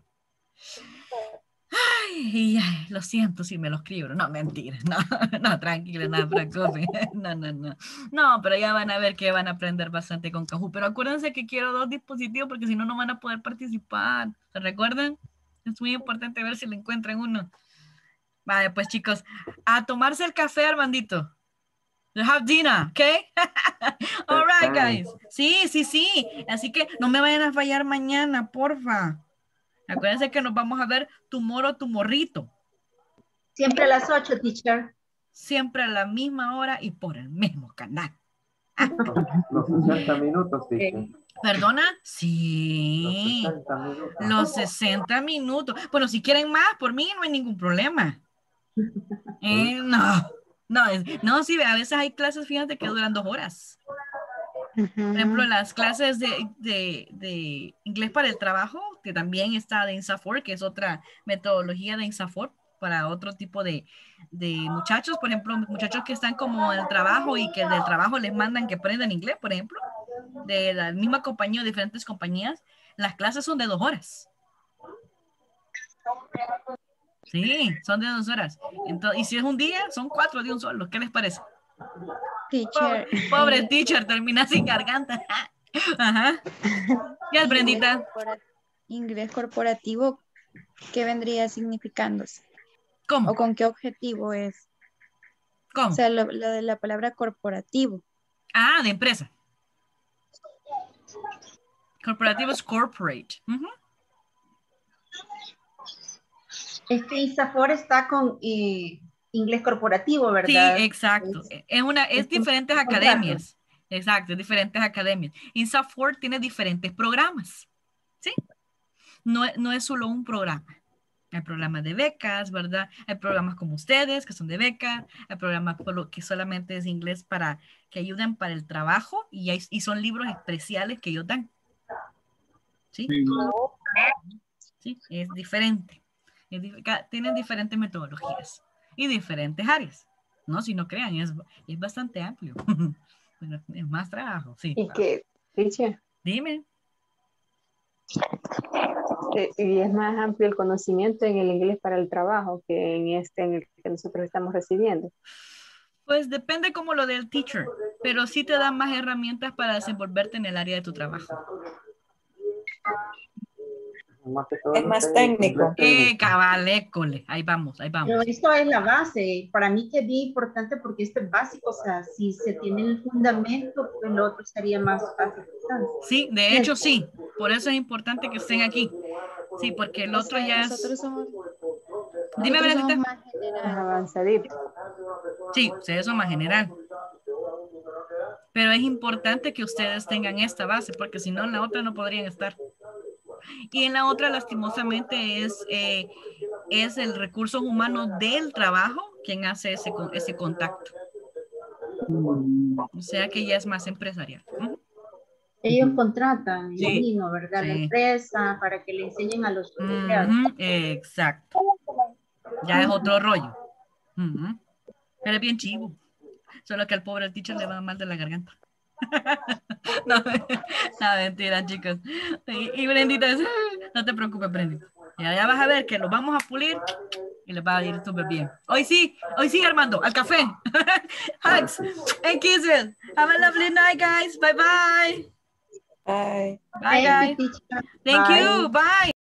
Ay, ay, lo siento si me lo escribo. No, mentira. No, no, tranquila, no preocupen. No, no, no. No, pero ya van a ver que van a aprender bastante con Kahoot. Pero acuérdense que quiero dos dispositivos porque si no, no van a poder participar. ¿Se recuerdan? Es muy importante ver si le encuentran uno. Vale, pues chicos, a tomarse el café, Armandito. You have dinner, ¿ok? All right, guys. Sí, sí, sí. Así que no me vayan a fallar mañana, porfa. Acuérdense que nos vamos a ver tu moro, tu morrito. Siempre a las ocho, teacher. Siempre a la misma hora y por el mismo canal. Los sesenta minutos, teacher. ¿Perdona? Sí. Los sesenta minutos. Los sesenta minutos. Bueno, si quieren más, por mí no hay ningún problema. Eh, no. No, es, no, sí, a veces hay clases, fíjate, que duran dos horas. Por ejemplo, las clases de, de, de inglés para el trabajo, que también está de INSAFORP, que es otra metodología de INSAFORP para otro tipo de, de muchachos, por ejemplo, muchachos que están como en el trabajo y que del trabajo les mandan que aprendan inglés, por ejemplo, de la misma compañía o diferentes compañías, las clases son de dos horas. Sí, son de dos horas. Entonces, y si es un día, son cuatro de un solo. ¿Qué les parece? Teacher. Pobre, pobre teacher, termina sin garganta. Ajá. ¿Qué es, Brendita? Inglés corporativo, ¿qué vendría significándose? ¿Cómo? ¿O con qué objetivo es? ¿Cómo? O sea, lo, lo de la palabra corporativo. Ah, de empresa. Corporativo es corporate. Uh-huh. Este ISAFOR está con eh, inglés corporativo, ¿verdad? Sí, exacto. Es, es una, es, es diferentes un academias. Exacto, diferentes academias. ISAFOR tiene diferentes programas. ¿Sí? No, no es solo un programa. Hay programas de becas, ¿verdad? Hay programas como ustedes, que son de beca. Hay programas por lo que solamente es inglés para que ayuden para el trabajo. Y, hay, y son libros especiales que ellos dan. ¿Sí? Sí, es diferente. Es, tienen diferentes metodologías y diferentes áreas. No, si no crean, es, es bastante amplio. Es más trabajo, sí. ¿Y qué, teacher? Dime. Y es más amplio el conocimiento en el inglés para el trabajo que en este en el que nosotros estamos recibiendo. Pues depende como lo del teacher, pero sí te dan más herramientas para desenvolverte en el área de tu trabajo. Es más técnico. Eh, cabalécole, ahí vamos, ahí vamos. Pero esto es la base, para mí que es bien importante porque esto es básico, o sea, si se tiene el fundamento, pues lo otro sería más fácil. Sí, de hecho sí, por eso es importante que estén aquí. Sí, porque el otro o sea, ya es... Somos, Dime, Benedita. Más avanzadito. Sí, ustedes son más general. Pero es importante que ustedes tengan esta base, porque si no, en la otra no podrían estar. Y en la otra, lastimosamente, es, eh, es el recurso humano del trabajo quien hace ese, ese contacto. O sea que ya es más empresarial. ¿Mm? Ellos contratan, sí. imagino, ¿verdad? Sí. La empresa para que le enseñen a los empleados. Uh-huh. Exacto. Ya es otro rollo. Uh-huh. Pero es bien chivo. Solo que al pobre teacher le va mal de la garganta. no, no, mentira, chicos. Y, y Brendita dice, no te preocupes, Brendita. Ya, ya vas a ver que lo vamos a pulir y les va a ir súper bien. Hoy sí, hoy sí, Armando, al café. Hugs and kisses. Have a lovely night, guys. Bye, bye. Bye. Bye, guys. Thank you. Bye.